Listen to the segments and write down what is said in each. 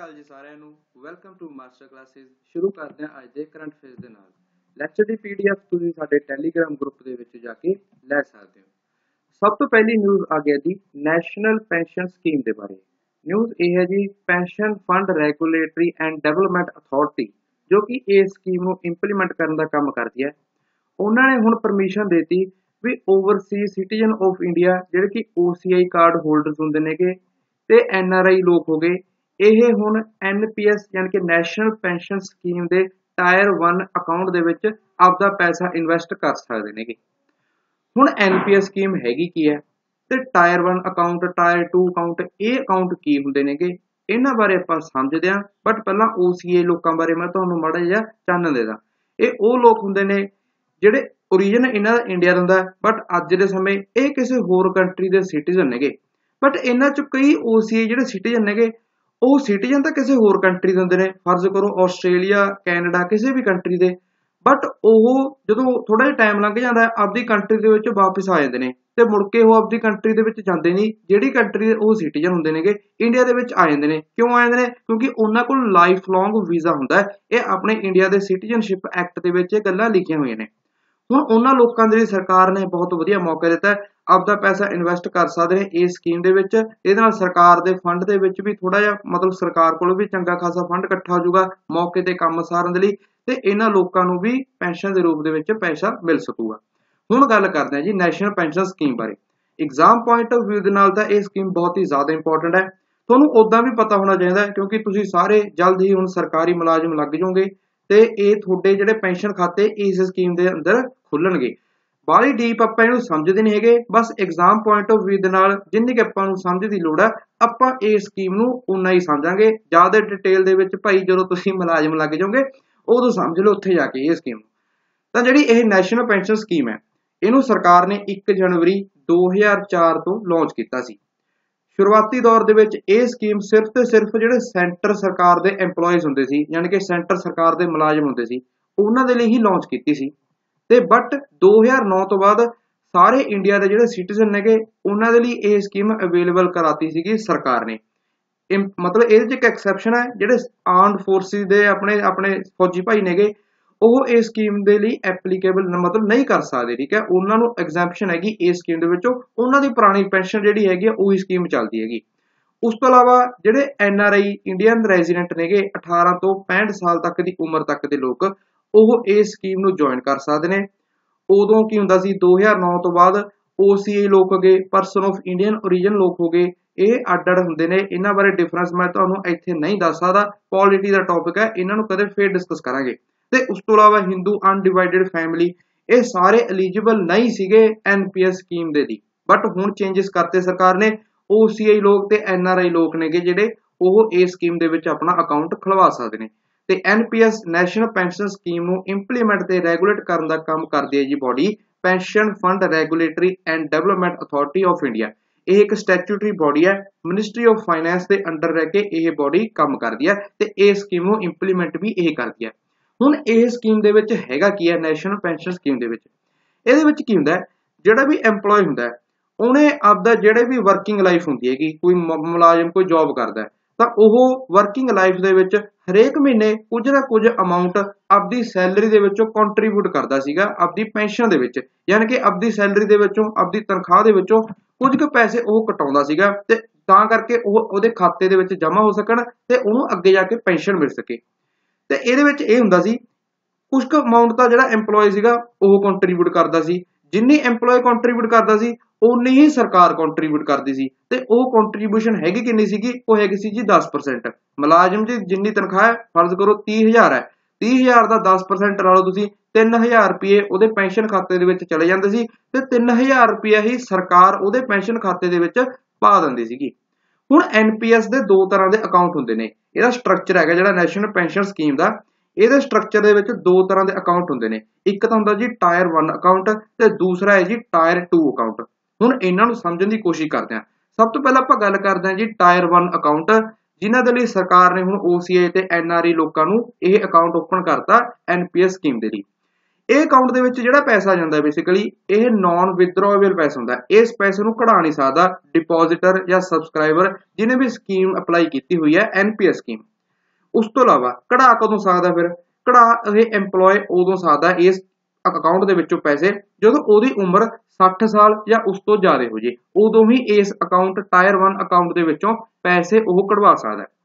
ਅਕਾਲ ਜੀ ਸਾਰਿਆਂ ਨੂੰ ਵੈਲਕਮ ਟੂ ਮਾਸਟਰ ਕਲਾਸਿਸ। ਸ਼ੁਰੂ ਕਰਦੇ ਹਾਂ ਅੱਜ ਦੇ ਕਰੰਟ ਅਫੇਅਰਸ ਦੇ ਨਾਲ। ਲੈਕਚਰ ਦੀ ਪੀਡੀਐਫ ਤੁਸੀਂ ਸਾਡੇ ਟੈਲੀਗ੍ਰਾਮ ਗਰੁੱਪ ਦੇ ਵਿੱਚ ਜਾ ਕੇ ਲੈ ਸਕਦੇ ਹੋ। ਸਭ ਤੋਂ ਪਹਿਲੀ ਨਿਊਜ਼ ਆ ਗਿਆ ਜੀ ਨੈਸ਼ਨਲ ਪੈਨਸ਼ਨ ਸਕੀਮ ਦੇ ਬਾਰੇ। ਨਿਊਜ਼ ਇਹ ਹੈ ਜੀ pension fund regulatory and development authority ਜੋ ਕਿ ਇਸ ਸਕੀਮ ਨੂੰ ਇੰਪਲੀਮੈਂਟ ਕਰਨ ਦਾ ਕੰਮ ਕਰਦੀ ਹੈ। ਉਹਨਾਂ ਨੇ ਹੁਣ ਪਰਮਿਸ਼ਨ ਦੇਤੀ ਵੀ ਓਵਰਸੀਜ਼ ਸਿਟੀਜ਼ਨ ਆਫ ਇੰਡੀਆ ਜਿਹੜੇ ਕਿ OCI ਕਾਰਡ ਹੋਲਡਰਸ ਹੁੰਦੇ ਨੇਗੇ ਤੇ NRI ਲੋਕ ਹੋ ਗਏ, ਇਹ ਹੁਣ NPS ਯਾਨੀ ਕਿ ਨੈਸ਼ਨਲ ਪੈਨਸ਼ਨ ਸਕੀਮ ਦੇ ਟਾਇਰ 1 ਅਕਾਊਂਟ ਦੇ ਵਿੱਚ ਆਪਦਾ ਪੈਸਾ ਇਨਵੈਸਟ ਕਰ ਸਕਦੇ ਨੇਗੇ। ਹੁਣ NPS ਸਕੀਮ ਹੈਗੀ ਕੀ ਹੈ ਤੇ ਟਾਇਰ 1 ਅਕਾਊਂਟ, ਟਾਇਰ 2 ਅਕਾਊਂਟ, ਇਹ ਅਕਾਊਂਟ ਕੀ ਹੁੰਦੇ ਨੇਗੇ, ਇਹਨਾਂ ਬਾਰੇ ਆਪਾਂ ਸਮਝਦੇ ਹਾਂ। ਬਟ ਪਹਿਲਾਂ OCI ਲੋਕਾਂ ਬਾਰੇ ਮੈਂ ਤੁਹਾਨੂੰ ਮਾੜਾ ਜਿਹਾ ਚਾਨਣ ਦੇ ਦਾਂ। ਇਹ ਉਹ ਲੋਕ ਹੁੰਦੇ ਨੇ ਜਿਹੜੇ ਓਰੀਜਨ ਇਹਨਾਂ ਦਾ ਇੰਡੀਆ ਦਾ ਹੁੰਦਾ, ਬਟ ਅੱਜ ਦੇ ਸਮੇਂ ਇਹ ਕਿਸੇ ਹੋਰ ਕੰਟਰੀ ਦੇ ਸਿਟੀਜ਼ਨ ਨੇਗੇ। ਬਟ ਇਹਨਾਂ ਚ ਕਈ OCI ਜਿਹੜੇ ਸਿਟੀਜ਼ਨ ਨੇਗੇ ਉਹ ਸਿਟੀਜ਼ਨ ਤਾਂ ਕਿਸੇ ਹੋਰ ਕੰਟਰੀ ਦੇ ਹੁੰਦੇ ਨੇ, ਫਰਜ਼ ਕਰੋ ਆਸਟ੍ਰੇਲੀਆ, ਕੈਨੇਡਾ, ਕਿਸੇ ਵੀ ਕੰਟਰੀ ਦੇ। ਬਟ ਉਹ ਜਦੋਂ ਥੋੜਾ ਜਿਹਾ ਟਾਈਮ ਲੰਘ ਜਾਂਦਾ ਆਪਦੀ ਕੰਟਰੀ ਦੇ ਵਿੱਚ ਵਾਪਸ ਆ ਜਾਂਦੇ ਨੇ ਤੇ ਮੁੜ ਕੇ ਉਹ ਆਪਦੀ ਕੰਟਰੀ ਦੇ ਵਿੱਚ ਜਾਂਦੇ ਨਹੀਂ, ਜਿਹੜੀ ਕੰਟਰੀ ਦੇ ਉਹ ਸਿਟੀਜ਼ਨ ਹੁੰਦੇ ਨੇਗੇ ਇੰਡੀਆ ਦੇ ਵਿੱਚ ਆ ਜਾਂਦੇ ਨੇ। ਕਿਉਂ ਆ ਜਾਂਦੇ ਨੇ? ਕਿਉਂਕਿ ਉਹਨਾਂ ਕੋਲ ਲਾਈਫ ਲੌਂਗ ਵੀਜ਼ਾ ਹੁੰਦਾ ਹੈ। ਇਹ ਆਪਣੇ ਇੰਡੀਆ ਦੇ ਸਿਟੀਜ਼ਨਸ਼ਿਪ ਐਕਟ ਦੇ ਵਿੱਚ ਇਹ ਗੱਲਾਂ ਲਿਖੀਆਂ ਹੋਈਆਂ ਨੇ। ਹੁਣ ਉਹਨਾਂ ਲੋਕਾਂ ਦੇ ਲਈ ਸਰਕਾਰ ਨੇ ਬਹੁਤ ਵਧੀਆ ਮੌਕਾ ਦਿੱਤਾ ਹੈ, ਆਪਦਾ ਪੈਸਾ ਇਨਵੈਸਟ ਕਰ ਸਕਦੇ ਨੇ ਇਸ ਸਕੀਮ ਦੇ ਵਿੱਚ। ਇਹਦੇ ਨਾਲ ਸਰਕਾਰ ਦੇ ਫੰਡ ਦੇ ਵਿੱਚ ਵੀ ਥੋੜਾ ਜਿਹਾ ਮਤਲਬ ਸਰਕਾਰ ਕੋਲ ਵੀ ਚੰਗਾ ਖਾਸਾ ਫੰਡ ਇਕੱਠਾ ਹੋ ਜਾਊਗਾ ਮੌਕੇ ਤੇ ਕੰਮ ਸਾਰਨ ਦੇ ਲਈ, ਤੇ ਇਹਨਾਂ ਲੋਕਾਂ ਨੂੰ ਵੀ ਪੈਨਸ਼ਨ ਦੇ ਰੂਪ ਦੇ ਵਿੱਚ ਪੈਸਾ ਮਿਲ ਸਕੂਗਾ। ਹੁਣ ਗੱਲ ਕਰਦੇ ਹਾਂ ਜੀ ਨੈਸ਼ਨਲ ਪੈਨਸ਼ਨ ਸਕੀਮ ਬਾਰੇ। ਐਗਜ਼ਾਮ ਪੁਆਇੰਟ ਆਫ ਵਿਊ ਦੇ ਨਾਲ ਤਾਂ ਇਹ ਸਕੀਮ ਬਹੁਤ ਹੀ ਜ਼ਿਆਦਾ ਇੰਪੋਰਟੈਂਟ ਹੈ। ਤੁਹਾਨੂੰ ਉਦਾਂ ਵੀ ਪਤਾ ਹੋਣਾ ਚਾਹੀਦਾ ਹੈ ਕਿਉਂਕਿ ਤੁਸੀਂ ਸਾਰੇ ਜਲਦ ਹੀ ਹੁਣ ਸਰਕਾਰੀ ਮੁਲਾਜ਼ਮ ਲੱਗ ਜਾਓਗੇ ਤੇ ਇਹ ਤੁਹਾਡੇ ਜਿਹੜੇ ਪੈਨਸ਼ਨ ਖਾਤੇ ਇਸ ਸਕੀਮ ਦੇ ਅੰਦਰ ਖੁੱਲਣਗੇ। ਬਾਹਲੀ ਡੀਪ ਆਪਾਂ ਇਹਨੂੰ ਸਮਝਦੇ ਨਹੀਂ ਹੈਗੇ, ਬਸ ਐਗਜ਼ਾਮ ਪੁਆਇੰਟ ਆਫ ਵਿਊ ਦੇ ਨਾਲ ਜਿੰਨੀ ਕਿ ਆਪਾਂ ਨੂੰ ਸਮਝ ਦੀ ਲੋੜ ਹੈ ਆਪਾਂ ਇਸ ਸਕੀਮ ਨੂੰ ਉਨਾ ਹੀ ਸਮਝਾਂਗੇ। ਜ਼ਿਆਦਾ ਡਿਟੇਲ ਦੇ ਵਿੱਚ ਭਾਈ ਜਦੋਂ ਤੁਸੀਂ ਮੁਲਾਜ਼ਮ ਲੱਗ ਜਾਓਗੇ ਉਦੋਂ ਸਮਝ ਲਓ ਉੱਥੇ ਜਾ ਕੇ ਇਹ ਸਕੀਮ। ਤਾਂ ਜਿਹੜੀ ਇਹ ਨੈਸ਼ਨਲ ਪੈਨਸ਼ਨ ਸਕੀਮ ਹੈ ਇਹਨੂੰ ਸਰਕਾਰ ਨੇ 1 ਜਨਵਰੀ 2004 ਤੋਂ ਲਾਂਚ ਕੀਤਾ ਸੀ। ਸ਼ੁਰੂਆਤੀ ਦੌਰ ਦੇ ਵਿੱਚ ਇਹ ਸਕੀਮ ਸਿਰਫ ਤੇ ਸਿਰਫ ਜਿਹੜੇ ਸੈਂਟਰ ਸਰਕਾਰ ਦੇ EMPLOYEES ਹੁੰਦੇ ਸੀ, ਯਾਨੀ ਕਿ ਸੈਂਟਰ ਸਰਕਾਰ ਦੇ ਮੁਲਾਜ਼ਮ ਹੁੰਦੇ ਸੀ, ਉਹਨਾਂ ਦੇ ਲਈ ਹੀ ਲਾਂਚ ਕੀਤੀ ਸੀ। ਤੇ ਬਟ 2009 ਤੋਂ ਬਾਅਦ ਸਾਰੇ ਇੰਡੀਆ ਦੇ ਜਿਹੜੇ ਸਿਟੀਜ਼ਨ ਨੇਗੇ ਉਹਨਾਂ ਦੇ ਲਈ ਇਹ ਸਕੀਮ ਅਵੇਲੇਬਲ ਕਰਾਤੀ ਸੀਗੀ ਸਰਕਾਰ ਨੇ। ਮਤਲਬ ਇਹਦੇ 'ਚ ਇੱਕ ਐਕਸੈਪਸ਼ਨ ਹੈ, ਜਿਹੜੇ ਆਰਮਡ ਫੋਰਸਿਸ ਦੇ ਆਪਣੇ ਫੌਜੀ ਭਾਈ ਨੇਗੇ ਉਹ ਇਸ ਸਕੀਮ ਦੇ ਲਈ ਐਪਲੀਕੇਬਲ ਮਤਲਬ ਨਹੀਂ ਕਰ ਸਕਦੇ, ਠੀਕ ਹੈ। ਉਹਨਾਂ ਨੂੰ ਐਗਜ਼ੈਂਪਸ਼ਨ ਹੈਗੀ ਇਸ ਸਕੀਮ ਦੇ ਵਿੱਚੋਂ, ਉਹਨਾਂ ਦੀ ਪੁਰਾਣੀ ਪੈਨਸ਼ਨ ਜਿਹੜੀ ਹੈਗੀ ਉਹੀ ਸਕੀਮ ਚੱਲਦੀ ਹੈਗੀ। ਉਸ ਤੋਂ ਇਲਾਵਾ ਜਿਹੜੇ NRI ਇੰਡੀਅਨ ਰੈਜ਼ੀਡੈਂਟ ਨੇਗੇ 18 ਤੋਂ 65 ਸਾਲ ਤੱਕ ਦੀ ਉਮਰ ਤੱਕ ਦੇ ਲੋਕ ਉਹ ਇਸ ਸਕੀਮ ਨੂੰ ਜੁਆਇਨ ਕਰ ਸਕਦੇ ਨੇ। ਉਦੋਂ ਕੀ ਹੁੰਦਾ ਸੀ 2009 ਤੋਂ ਬਾਅਦ OCI ਲੋਕ ਹੋ ਗਏ, ਪਰਸਨ ਆਫ ਇੰਡੀਅਨ ਓਰੀਜਨ ਲੋਕ ਹੋ ਗਏ, ਇਹ ਅੱਡ-ਅੱਡ ਹੁੰਦੇ ਨੇ। ਇਹਨਾਂ ਬਾਰੇ ਡਿਫਰੈਂਸ ਮੈਂ ਤੁਹਾਨੂੰ ਇੱਥੇ ਨਹੀਂ ਦੱਸ ਸਕਦਾ, ਪੋਲਿਟੀ ਦਾ ਟੌਪਿਕ ਹੈ, ਇਹਨਾਂ ਨੂੰ ਕਦੇ ਫੇਰ ਡਿਸਕਸ ਕਰਾਂਗੇ। ਤੇ ਉਸ ਤੋਂ ਇਲਾਵਾ ਹਿੰਦੂ ਅਨਡਿਵਾਈਡਡ ਫੈਮਿਲੀ ਇਹ ਸਾਰੇ ਐਲੀਜੀਬਲ ਨਹੀਂ ਸੀਗੇ NPS ਸਕੀਮ ਦੇ ਲਈ, ਬਟ ਹੁਣ ਚੇਂਜਸ ਕਰਤੇ ਸਰਕਾਰ ਨੇ। OCI ਲੋਕ ਤੇ NRI ਲੋਕ ਨੇਗੇ ਜਿਹੜੇ ਉਹ ਇਸ ਸਕੀਮ ਦੇ ਵਿੱਚ ਆਪਣਾ ਅਕਾਊਂਟ ਖੁਲਵਾ ਸਕਦੇ ਨੇ। ਤੇ NPS ਨੈਸ਼ਨਲ ਪੈਨਸ਼ਨ ਸਕੀਮ ਨੂੰ ਇੰਪਲੀਮੈਂਟ ਤੇ ਰੈਗੂਲੇਟ ਕਰਨ ਦਾ ਕੰਮ ਕਰਦੀ ਹੈ ਜੀ body pension fund regulatory and development authority of India. ਇਹ ਇੱਕ ਸਟੈਚੂਟਰੀ ਬੋਡੀ ਹੈ, ਮਿਨਿਸਟਰੀ ਆਫ ਫਾਈਨੈਂਸ ਦੇ ਅੰਡਰ ਰਹਿ ਕੇ ਇਹ ਬੋਡੀ ਕੰਮ ਕਰਦੀ ਹੈ ਤੇ ਇਸ ਸਕੀਮ ਨੂੰ ਇੰਪਲੀਮੈਂਟ ਵੀ ਇਹ ਕਰਦੀ ਹੈ। ਹੁਣ ਇਹ ਸਕੀਮ ਦੇ ਵਿੱਚ ਹੈਗਾ ਕੀ ਹੈ ਨੈਸ਼ਨਲ ਪੈਨਸ਼ਨ ਸਕੀਮ ਦੇ ਵਿੱਚ? ਇਹਦੇ ਵਿੱਚ ਕੀ ਹੁੰਦਾ ਹੈ, ਜਿਹੜਾ ਵੀ EMPLOYE ਹੁੰਦਾ ਹੈ ਉਹਨੇ ਆਪਦਾ ਜਿਹੜੇ ਵੀ ਵਰਕਿੰਗ ਲਾਈਫ ਹੁੰਦੀ ਹੈਗੀ, ਕੋਈ ਮੁਲਾਜ਼ਮ ਕੋਈ ਜੌਬ ਕਰਦਾ ਹੈ ਤਾਂ ਉਹ ਵਰਕਿੰਗ ਲਾਈਫ ਦੇ ਵਿੱਚ ਹਰੇਕ ਮਹੀਨੇ ਕੁਝ ਨਾ ਕੁਝ ਅਮਾਊਂਟ ਆਪਦੀ ਸੈਲਰੀ ਦੇ ਵਿੱਚੋਂ ਕੰਟਰੀਬਿਊਟ ਕਰਦਾ ਸੀਗਾ ਆਪਦੀ ਪੈਨਸ਼ਨ ਦੇ ਵਿੱਚ, ਯਾਨੀ ਕਿ ਆਪਦੀ ਸੈਲਰੀ ਦੇ ਵਿੱਚੋਂ ਆਪਦੀ ਤਨਖਾਹ ਦੇ ਵਿੱਚੋਂ ਕੁਝ ਕੁ ਪੈਸੇ ਉਹ ਕਟਾਉਂਦਾ ਸੀਗਾ ਤੇ ਤਾਂ ਕਰਕੇ ਉਹ ਉਹਦੇ ਖਾਤੇ ਦੇ ਵਿੱਚ ਜਮ੍ਹਾਂ ਹੋ ਸਕਣ ਤੇ ਉਹਨੂੰ ਅੱਗੇ ਜਾ ਕੇ ਪੈਨਸ਼ਨ ਮਿਲ ਸਕੇ। ਤੇ ਇਹਦੇ ਵਿੱਚ ਇਹ ਹੁੰਦਾ ਸੀ ਕੁਝ ਕੁ ਅਮਾਊਂਟ ਤਾਂ ਜਿਹੜਾ EMPLOYE ਸੀਗਾ ਉਹ ਕੰਟਰੀਬਿਊਟ ਕਰਦਾ ਸੀ, ਜਿੰਨੀ EMPLOYE ਕੰਟਰੀਬਿਊਟ ਕਰਦਾ ਸੀ ਉਨੀ ਹੀ ਸਰਕਾਰ ਕੰਟਰੀਬਿਊਟ ਕਰਦੀ ਸੀ। ਤੇ ਉਹ ਕੰਟਰੀਬਿਊਸ਼ਨ ਹੈਗੀ ਕਿੰਨੀ ਸੀਗੀ? ਉਹ ਹੈਗੀ ਸੀ ਜੀ 10%। ਮੁਲਾਜ਼ਮ ਦੀ ਜਿੰਨੀ ਤਨਖਾਹ ਹੈ ਫਰਜ਼ ਕਰੋ 30,000 ਹੈ, 30,000 ਦਾ 10% ਲਾ ਲਓ ਤੁਸੀਂ, 3,000 ਰੁਪਏ ਉਹਦੇ ਪੈਨਸ਼ਨ ਖਾਤੇ ਦੇ ਵਿੱਚ ਚਲੇ ਜਾਂਦੇ ਸੀ ਤੇ 3,000 ਰੁਪਇਆ ਹੀ ਸਰਕਾਰ ਉਹਦੇ ਪੈਨਸ਼ਨ ਖਾਤੇ ਦੇ ਵਿੱਚ ਪਾ ਦਿੰਦੀ ਸੀਗੀ। ਹੁਣ NPS ਦੇ ਦੋ ਤਰ੍ਹਾਂ ਦੇ ਅਕਾਊਂਟ ਹੁੰਦੇ ਨੇ। ਇਹਦਾ ਸਟਰਕਚਰ ਹੈਗਾ ਜਿਹੜਾ ਨੈਸ਼ਨਲ ਪੈਨਸ਼ਨ ਸਕੀਮ ਦਾ, ਇਹਦੇ ਸਟਰਕਚਰ ਦੇ ਵਿੱਚ ਦੋ ਤਰ੍ਹਾਂ ਦੇ ਅਕਾਊਂਟ ਹੁੰਦੇ ਨੇ। ਇੱਕ ਤਾਂ ਹੁੰਦਾ ਜੀ ਟਾਇਰ 1 ਅਕਾਊਂਟ ਤੇ ਦੂਸਰਾ ਹੈ ਜੀ ਟਾਇਰ 2 ਅਕਾਊਂਟ। ਹੁਣ ਇਹਨਾਂ ਨੂੰ ਸਮਝਣ ਦੀ ਕੋਸ਼ਿਸ਼ ਕਰਦੇ ਹਾਂ। ਸਭ ਤੋਂ ਪਹਿਲਾਂ ਆਪਾਂ ਗੱਲ ਕਰਦੇ ਹਾਂ ਜੀ ਟਾਇਰ 1 ਅਕਾਊਂਟ, ਜਿਨ੍ਹਾਂ ਦੇ ਲਈ ਸਰਕਾਰ ਨੇ ਹੁਣ OCI ਤੇ NRI ਲੋਕਾਂ ਨੂੰ ਇਹ ਅਕਾਊਂਟ ਓਪਨ ਕਰਤਾ NPS ਸਕੀਮ ਦੇ ਲਈ। ਇਹ ਅਕਾਊਂਟ ਦੇ ਵਿੱਚ ਜਿਹੜਾ ਪੈਸਾ ਜਾਂਦਾ ਬੇਸਿਕਲੀ ਇਹ ਨਾਨ ਵਿਦਡਰਾਵੇਬਲ ਪੈਸਾ ਹੁੰਦਾ। ਇਸ ਪੈਸੇ ਨੂੰ ਕਢਾ ਨਹੀਂ ਸਕਦਾ ਡਿਪੋਜ਼ਿਟਰ ਜਾਂ ਸਬਸਕ੍ਰਾਈਬਰ ਜਿਹਨੇ ਵੀ ਸਕੀਮ ਅਪਲਾਈ ਕੀਤੀ ਹੋਈ ਹੈ NPS ਸਕੀਮ। ਉਸ ਤੋਂ ਇਲਾਵਾ ਕਢਾ ਕਦੋਂ ਸਕਦਾ? ਫਿਰ ਕਢਾ ਇਹ EMPLOYE ਉਦੋਂ ਸਕਦਾ ਇਸ ਅਕਾਊਂਟ ਦੇ ਵਿੱਚੋਂ ਪੈਸੇ ਜਦੋਂ ਉਹਦੀ ਉਮਰ 60 ਸਾਲ ਜਾਂ ਉਸ ਤੋਂ ਜ਼ਿਆਦਾ ਹੋ ਜੇ, ਉਦੋਂ ਹੀ ਇਸ ਅਕਾਊਂਟ ਟਾਇਰ 1 ਅਕਾਊਂਟ ਦੇ ਵਿੱਚੋਂ ਪੈਸੇ ਉਹ ਕਢਵਾ ਸਕਦਾ ਹੈ।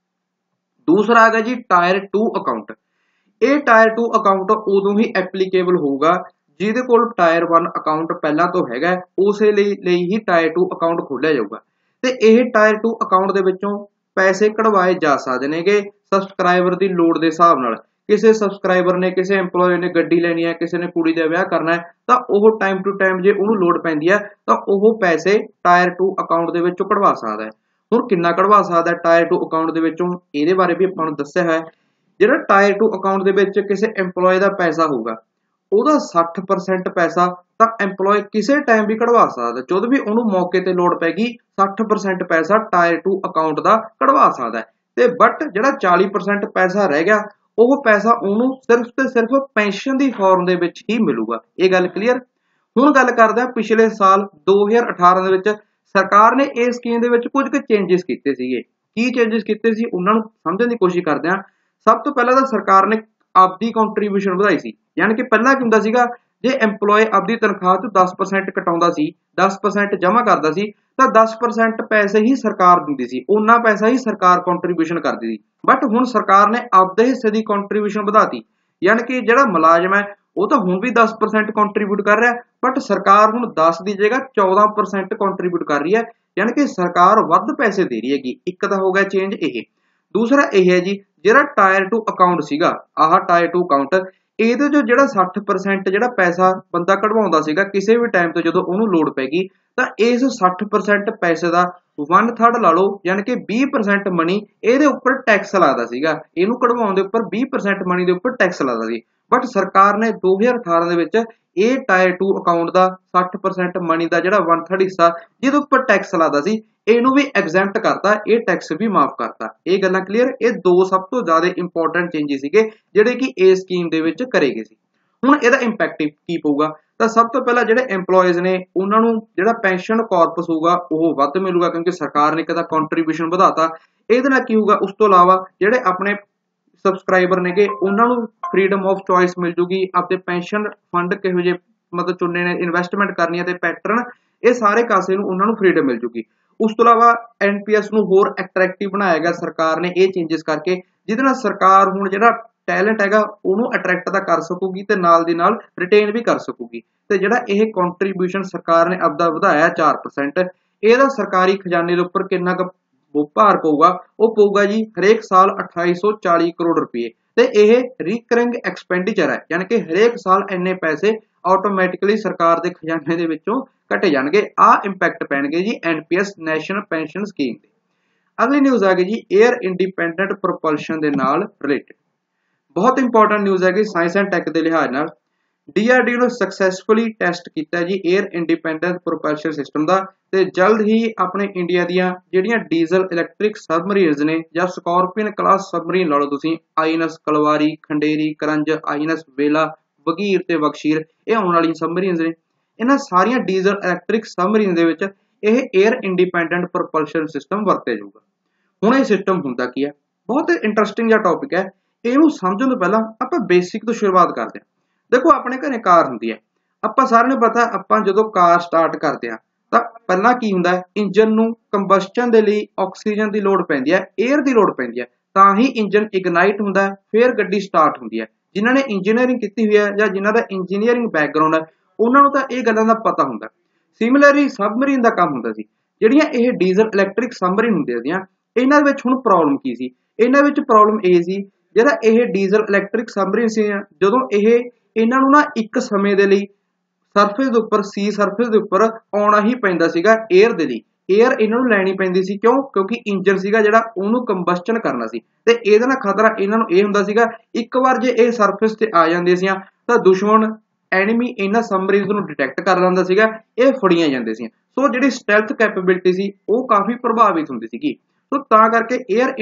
ਦੂਸਰਾ ਹੈਗਾ ਜੀ ਟਾਇਰ 2 ਅਕਾਊਂਟ। ਇਹ ਟਾਇਰ 2 ਅਕਾਊਂਟ ਉਦੋਂ ਹੀ ਐਪਲੀਕੇਬਲ ਹੋਊਗਾ ਜਿਹਦੇ ਕੋਲ ਟਾਇਰ 1 ਅਕਾਊਂਟ ਪਹਿਲਾਂ ਤੋਂ ਹੈਗਾ, ਉਸੇ ਲਈ ਹੀ ਟਾਇਰ 2 ਅਕਾਊਂਟ ਖੋਲਿਆ ਜਾਊਗਾ ਤੇ ਇਹ ਟਾਇਰ 2 ਅਕਾਊਂਟ ਦੇ ਵਿੱਚੋਂ ਪੈਸੇ ਕਢਵਾਏ ਜਾ ਸਕਦੇ ਨੇਗੇ ਸਬਸਕ੍ਰਾਈਬਰ ਦੀ ਲੋੜ ਦੇ ਹਿਸਾਬ ਨਾਲ। ਕਿਸੇ ਸਬਸਕ੍ਰਾਈਬਰ ਨੇ, ਕਿਸੇ EMPLOYE ਨੇ ਗੱਡੀ ਲੈਣੀ ਹੈ, ਕਿਸੇ ਨੇ ਕੁੜੀ ਦਾ ਵਿਆਹ ਕਰਨਾ ਹੈ, ਤਾਂ ਉਹ ਟਾਈਮ ਟੂ ਟਾਈਮ ਜੇ ਉਹਨੂੰ ਲੋੜ ਪੈਂਦੀ ਹੈ ਤਾਂ ਉਹ ਪੈਸੇ ਟਾਇਰ 2 ਅਕਾਊਂਟ ਦੇ ਵਿੱਚੋਂ ਕਢਵਾ ਸਕਦਾ ਹੈ। ਹੁਣ ਕਿੰਨਾ ਕਢਵਾ ਸਕਦਾ ਟਾਇਰ 2 ਅਕਾਊਂਟ ਦੇ ਵਿੱਚੋਂ, ਇਹਦੇ ਬਾਰੇ ਵੀ ਆਪਾਂ ਨੂੰ ਦੱਸਿਆ ਹੈ। ਜਿਹੜਾ ਟਾਇਰ 2 ਅਕਾਊਂਟ ਦੇ ਵਿੱਚ ਕਿਸੇ EMPLOYE ਦਾ ਪੈਸਾ ਹੋਊਗਾ ਉਹਦਾ 60% ਪੈਸਾ ਤਾਂ EMPLOYE ਕਿਸੇ ਟਾਈਮ ਵੀ ਕਢਵਾ ਸਕਦਾ, ਜਦੋਂ ਵੀ ਉਹਨੂੰ ਮੌਕੇ ਤੇ ਲੋੜ ਪੈਗੀ 60% ਪੈਸਾ ਟਾਇਰ 2 ਅਕਾਊਂਟ ਦਾ ਕਢਵਾ ਸਕਦਾ। ਤੇ ਬਟ ਜਿਹੜਾ 40% ਪੈਸਾ ਰਹਿ ਗਿਆ ਉਹ ਪੈਸਾ ਉਹਨੂੰ ਸਿਰਫ ਤੇ ਸਿਰਫ ਪੈਨਸ਼ਨ ਦੀ ਫਾਰਮ ਦੇ ਵਿੱਚ ਹੀ ਮਿਲੂਗਾ। ਇਹ ਗੱਲ ਕਲੀਅਰ। ਹੁਣ ਗੱਲ ਕਰਦੇ ਹਾਂ ਪਿਛਲੇ ਸਾਲ 2018 ਦੇ ਵਿੱਚ ਸਰਕਾਰ ਨੇ ਇਹ ਸਕੀਮ ਦੇ ਵਿੱਚ ਕੁਝ ਕੁ ਚੇਂਜਸ ਕੀਤੇ ਸੀਗੇ। ਕੀ ਚੇਂਜਸ ਕੀਤੇ ਸੀ ਉਹਨਾਂ ਨੂੰ ਸਮਝਣ ਦੀ ਕੋਸ਼ਿਸ਼ ਕਰਦੇ ਹਾਂ। ਸਭ ਤੋਂ ਪਹਿਲਾਂ ਤਾਂ ਸਰਕਾਰ ਨੇ ਆਪਦੀ ਕੰਟਰੀਬਿਊਸ਼ਨ ਵਧਾਈ ਸੀ, ਯਾਨੀ ਕਿ ਪਹਿਲਾਂ ਕੀ ਹੁੰਦਾ ਸੀਗਾ ਜੇ EMPLOYE ਆਪਦੀ ਤਨਖਾਹ ਤੋਂ 10% ਕਟਾਉਂਦਾ ਸੀ, 10% ਜਮ੍ਹਾਂ ਕਰਦਾ ਸੀ ਤਾਂ 10% ਪੈਸੇ ਹੀ ਸਰਕਾਰ ਦਿੰਦੀ ਸੀ, ਉਹਨਾਂ ਪੈਸਾ ਹੀ ਸਰਕਾਰ ਕੰਟਰੀਬਿਊਸ਼ਨ ਕਰਦੀ ਸੀ। ਬਟ ਹੁਣ ਸਰਕਾਰ ਨੇ ਆਪਦੇ ਹਿੱਸੇ ਦੀ ਕੰਟਰੀਬਿਊਸ਼ਨ ਵਧਾਤੀ, ਯਾਨੀ ਕਿ ਜਿਹੜਾ ਮੁਲਾਜ਼ਮ ਹੈ ਉਹ ਤਾਂ ਹੁਣ ਵੀ 10% ਕੰਟਰੀਬਿਊਟ ਕਰ ਰਿਹਾ, ਬਟ ਸਰਕਾਰ ਹੁਣ 10 ਦੀ ਜਗ੍ਹਾ 14% ਕੰਟਰੀਬਿਊਟ ਕਰ ਰਹੀ ਹੈ, ਯਾਨੀ ਕਿ ਸਰਕਾਰ ਵੱਧ ਪੈਸੇ ਦੇ ਰਹੀ ਹੈਗੀ। ਇੱਕ ਤਾਂ ਹੋ ਗਿਆ ਚੇਂਜ ਇਹ। ਦੂਸਰਾ ਇਹ ਹੈ ਜੀ ਜਿਹੜਾ ਟਾਇਰ 2 ਅਕਾਊਂਟ ਸੀਗਾ, ਆਹ ਟਾਇਰ 2 ਅਕਾਊਂਟ, ਇਹਦੇ ਚੋਂ ਜਿਹੜਾ 60% ਜਿਹੜਾ ਪੈਸਾ ਬੰਦਾ ਕਢਵਾਉਂਦਾ ਸੀਗਾ ਕਿਸੇ ਵੀ ਟਾਈਮ ਤੋਂ ਜਦੋਂ ਉਹਨੂੰ ਲੋੜ ਪੈਗੀ, ਤਾਂ ਇਸ 60% ਪੈਸੇ ਦਾ 1/3 ਲਾ ਲਓ, ਯਾਨੀ ਕਿ 20% ਮਨੀ ਇਹਦੇ ਉੱਪਰ ਟੈਕਸ ਲੱਗਦਾ ਸੀਗਾ। ਇਹਨੂੰ ਕਢਵਾਉਣ ਦੇ ਉੱਪਰ 20% ਮਨੀ ਦੇ ਉੱਪਰ ਟੈਕਸ ਲੱਗਦਾ ਸੀ। ਬਟ ਸਰਕਾਰ ਨੇ 2018 ਦੇ ਵਿੱਚ ਇਹ ਟਾਇਰ 2 ਅਕਾਊਂਟ ਦਾ 60% ਮਨੀ ਦਾ ਜਿਹੜਾ 1/3 ਹਿੱਸਾ ਜਿਹਦੇ ਉੱਪਰ ਟੈਕਸ ਲੱਗਦਾ ਸੀ ਇਹਨੂੰ ਵੀ ਐਗਜ਼ੈਂਪਟ ਕਰਤਾ, ਇਹ ਟੈਕਸ ਵੀ ਮਾਫ ਕਰਤਾ। ਇਹ ਗੱਲਾਂ ਕਲੀਅਰ। ਇਹ ਦੋ ਸਭ ਤੋਂ ਜ਼ਿਆਦਾ ਇੰਪੋਰਟੈਂਟ ਚੇਂਜਸ ਸੀਗੇ ਜਿਹੜੇ ਕਿ ਇਹ ਸਕੀਮ ਦੇ ਵਿੱਚ ਕਰੇ ਗਏ ਸੀ। ਹੁਣ ਇਹਦਾ ਇੰਪੈਕਟ ਕੀ ਪਊਗਾ? ਤਾਂ ਸਭ ਤੋਂ ਪਹਿਲਾਂ ਜਿਹੜੇ EMPLOYES ਨੇ ਉਹਨਾਂ ਨੂੰ ਜਿਹੜਾ ਪੈਨਸ਼ਨ ਕਾਰਪਸ ਹੋਊਗਾ ਉਹ ਵੱਧ ਮਿਲੂਗਾ ਕਿਉਂਕਿ ਸਰਕਾਰ ਨੇ ਕਦਾ ਕੰਟਰੀਬਿਊਸ਼ਨ ਵਧਾਤਾ। ਇਹਦੇ ਨਾਲ ਕੀ ਹੋਊਗਾ? ਉਸ ਤੋਂ ਇਲਾਵਾ ਜਿਹੜੇ ਆਪਣੇ ਸਬਸਕ੍ਰਾਈਬਰ ਨੇਗੇ ਉਹਨਾਂ ਨੂੰ ਫਰੀडम ਆਫ ਚੋਇਸ ਮਿਲ ਜੂਗੀ, ਆਪਦੇ ਪੈਨਸ਼ਨ ਫੰਡ ਕਿਹੋ ਜਿਹੇ ਮਤਲਬ ਚੁਣਨੇ ਨੇ, ਇਨਵੈਸਟਮੈਂਟ ਕਰਨੀ ਹੈ ਤੇ ਪੈਟਰਨ, ਇਹ ਸਾਰੇ ਕਾਸੇ ਨੂੰ ਉਹਨਾਂ ਨੂੰ ਫਰੀडम ਮਿਲ ਜੂਗੀ। ਉਸ ਤੋਂ ਇਲਾਵਾ NPS ਨੂੰ ਹੋਰ ਅਟਰੈਕਟਿਵ ਬਣਾਇਆ ਗਿਆ ਸਰਕਾਰ ਨੇ ਇਹ ਚੇਂਜਸ ਕਰਕੇ, ਜਿਹਦੇ ਨਾਲ ਸਰਕਾਰ ਹੁਣ ਜਿਹੜਾ ਟੈਲੈਂਟ ਹੈਗਾ ਉਹਨੂੰ ਅਟਰੈਕਟ ਤਾਂ ਕਰ ਸਕੂਗੀ ਤੇ ਨਾਲ ਦੀ ਨਾਲ ਰਿਟੇਨ ਵੀ ਕਰ ਸਕੂਗੀ। ਤੇ ਜਿਹੜਾ ਇਹ ਕੰਟਰੀਬਿਊਸ਼ਨ ਸਰਕਾਰ ਨੇ ਆਪਦਾ ਵਧਾਇਆ 4%, ਇਹਦਾ ਸਰਕਾਰੀ ਖਜ਼ਾਨੇ ਦੇ ਉੱਪਰ ਕਿੰਨਾ ਕੁ ਭਾਰ ਪਊਗਾ? ਉਹ ਪਊਗਾ ਜੀ ਹਰੇਕ ਸਾਲ 2840 ਕਰੋੜ ਰੁਪਏ। ਤੇ ਇਹ ਰੀਕਰਿੰਗ ਐਕਸਪੈਂਡੀਚਰ ਹੈ, ਯਾਨੀ ਕਿ ਹਰੇਕ ਸਾਲ ਇੰਨੇ ਪੈਸੇ ਆਟੋਮੈਟਿਕਲੀ ਸਰਕਾਰ ਦੇ ਖਜ਼ਾਨੇ ਦੇ ਵਿੱਚੋਂ ਘਟੇ ਜਾਣਗੇ। ਆਹ ਇੰਪੈਕਟ ਪੈਣਗੇ ਜੀ NPS ਨੈਸ਼ਨਲ ਪੈਨਸ਼ਨ ਸਕੀਮ ਤੇ। ਅਗਲੀ ਨਿਊਜ਼ ਆ ਗਈ ਜੀ 에ਅਰ ਇੰਡੀਪੈਂਡੈਂਟ ਪ੍ਰੋਪਲਸ਼ਨ ਦੇ ਨਾਲ ਰਿਲੇਟਡ। ਬਹੁਤ ਇੰਪੋਰਟੈਂਟ ਨਿਊਜ਼ ਹੈ ਕਿ ਸਾਇੰਸ ਐਂਡ ਟੈਕ ਦੇ ਲਿਹਾਜ਼ ਨਾਲ DRDO ਨੇ ਸਕਸੈਸਫੁਲੀ ਟੈਸਟ ਕੀਤਾ ਜੀ 에ਅਰ ਇੰਡੀਪੈਂਡੈਂਟ ਪ੍ਰੋਪਲਸ਼ਨ ਸਿਸਟਮ ਦਾ, ਤੇ ਜਲਦ ਹੀ ਆਪਣੇ ਇੰਡੀਆ ਦੀਆਂ ਜਿਹੜੀਆਂ ਡੀਜ਼ਲ ਇਲੈਕਟ੍ਰਿਕ ਸਬਮਰੀਨਸ ਨੇ ਜਾਂ ਸਕਾਰਪੀਅਨ ਕਲਾਸ ਸਬਮਰੀਨ ਲਾ ਲਓ ਤੁਸੀਂ, INS ਕਲਵਾਰੀ, ਖੰਡੇਰੀ, ਕਰੰਜ, INS ਵੇਲਾ, ਵਗੀਰ ਤੇ ਬਖਸ਼ੀਰ, ਇਹ ਆਉਣ ਵਾਲੀਆਂ ਸਬਮਰੀਨਸ ਨੇ। ਇਹਨਾਂ ਸਾਰੀਆਂ ਡੀਜ਼ਲ ਇਲੈਕਟ੍ਰਿਕ ਸਬਮਰੀਨ ਦੇ ਵਿੱਚ ਇਹ 에ਅਰ ਇੰਡੀਪੈਂਡੈਂਟ ਪ੍ਰੋਪਲਸ਼ਨ ਸਿਸਟਮ ਵਰਤਿਆ ਜਾਊਗਾ। ਹੁਣ ਇਹ ਸਿਸਟਮ ਹੁੰਦਾ ਕੀ ਹੈ? ਬਹੁਤ ਇੰਟਰਸਟਿੰਗ ਜਿਹਾ ਟੌਪਿਕ ਹੈ। ਇਹਨੂੰ ਸਮਝਣ ਤੋਂ ਪਹਿਲਾਂ ਆਪਾਂ ਬੇਸਿਕ ਤੋਂ ਸ਼ੁਰੂਆਤ ਕਰਦੇ ਹਾਂ। ਦੇਖੋ ਆਪਣੇ ਘਰੇ ਕਾਰ ਹੁੰਦੀ ਹੈ, ਆਪਾਂ ਸਾਰਿਆਂ ਨੂੰ ਪਤਾ ਆਪਾਂ ਜਦੋਂ ਕਾਰ ਸਟਾਰਟ ਕਰਦੇ ਹਾਂ ਤਾਂ ਪਹਿਲਾਂ ਕੀ ਹੁੰਦਾ ਹੈ? ਇੰਜਨ ਨੂੰ ਕੰਬਸਸ਼ਨ ਦੇ ਲਈ ਆਕਸੀਜਨ ਦੀ ਲੋੜ ਪੈਂਦੀ ਹੈ, 에ਅਰ ਦੀ ਲੋੜ ਪੈਂਦੀ ਹੈ, ਤਾਂ ਹੀ ਇੰਜਨ ਇਗਨਾਈਟ ਹੁੰਦਾ ਹੈ, ਫਿਰ ਗੱਡੀ ਸਟਾਰਟ ਹੁੰਦੀ ਹੈ। ਜਿਨ੍ਹਾਂ ਨੇ ਇੰਜੀਨੀਅਰਿੰਗ ਕੀਤੀ ਹੋਈ ਹੈ ਜਾਂ ਜਿਨ੍ਹਾਂ ਦਾ ਇੰਜੀਨੀਅਰਿੰਗ ਬੈਕਗ੍ਰਾਉਂਡ ਹੈ ਉਹਨਾਂ ਨੂੰ ਤਾਂ ਇਹ ਗੱਲਾਂ ਦਾ ਪਤਾ ਹੁੰਦਾ। ਸਿਮਿਲਰਲੀ ਸਬਮਰੀਨ ਦਾ ਕੰਮ ਹੁੰਦਾ ਸੀ। ਜਿਹੜੀਆਂ ਇਹ ਡੀਜ਼ਲ ਇਲੈਕਟ੍ਰਿਕ ਸਬਮਰੀਨ ਹੁੰਦੀਆਂ ਸੀਆਂ, ਇਹਨਾਂ ਵਿੱਚ ਹੁਣ ਪ੍ਰੋਬਲਮ ਕੀ ਸੀ? ਇਹਨਾਂ ਵਿੱਚ ਪ੍ਰੋਬਲਮ ਇਹ ਸੀ ਜਿਹੜਾ ਇਹ ਡੀਜ਼ਲ ਇਲੈਕਟ੍ਰਿਕ ਸਬਮਰੀਨ ਸੀ, ਜਦੋਂ ਇਹਨਾਂ ਨੂੰ ਨਾ ਇੱਕ ਸਮੇਂ ਦੇ ਲਈ ਸਰਫੇਸ ਦੇ ਉੱਪਰ, ਸੀ ਸਰਫੇਸ ਦੇ ਉੱਪਰ ਆਉਣਾ ਹੀ ਪੈਂਦਾ ਸੀਗਾ 에ਅਰ ਦੇ ਲਈ। 에ਅਰ ਇਹਨਾਂ ਨੂੰ ਲੈਣੀ ਪੈਂਦੀ ਸੀ, ਕਿਉਂ? ਕਿਉਂਕਿ ਇੰਜਨ ਸੀਗਾ ਜਿਹੜਾ ਉਹਨੂੰ ਕੰਬਸਸ਼ਨ ਕਰਨਾ ਸੀ ਤੇ ਇਹਦੇ ਨਾਲ ਖਤਰਾ ਇਹਨਾਂ ਨੂੰ ਇਹ ਹੁੰਦਾ ਸੀਗਾ ਇੱਕ ਵਾਰ ਜੇ ਇਹ ਸਰਫੇਸ ਤੇ ਆ ਜਾਂਦੇ ਸੀ ਤਾਂ ਦੁਸ਼ਮਣ ਐਨੀਮੀ ਇਹਨਾਂ ਸਬਮਰੀਨਸ ਨੂੰ ਡਿਟੈਕਟ ਕਰ ਲੈਂਦਾ ਸੀਗਾ, ਇਹ ਫੜੀਆਂ ਜਾਂਦੇ ਸੀ। ਸੋ ਜਿਹੜੀ ਸਟੈਲਥ ਕੈਪੇਬਿਲਿਟੀ ਸੀ ਉਹ ਕਾਫੀ ਪ੍ਰਭਾਵਿਤ ਹੁੰਦੀ ਸੀਗੀ। ਸੋ ਤਾਂ ਕਰਕੇ 에ਅਰ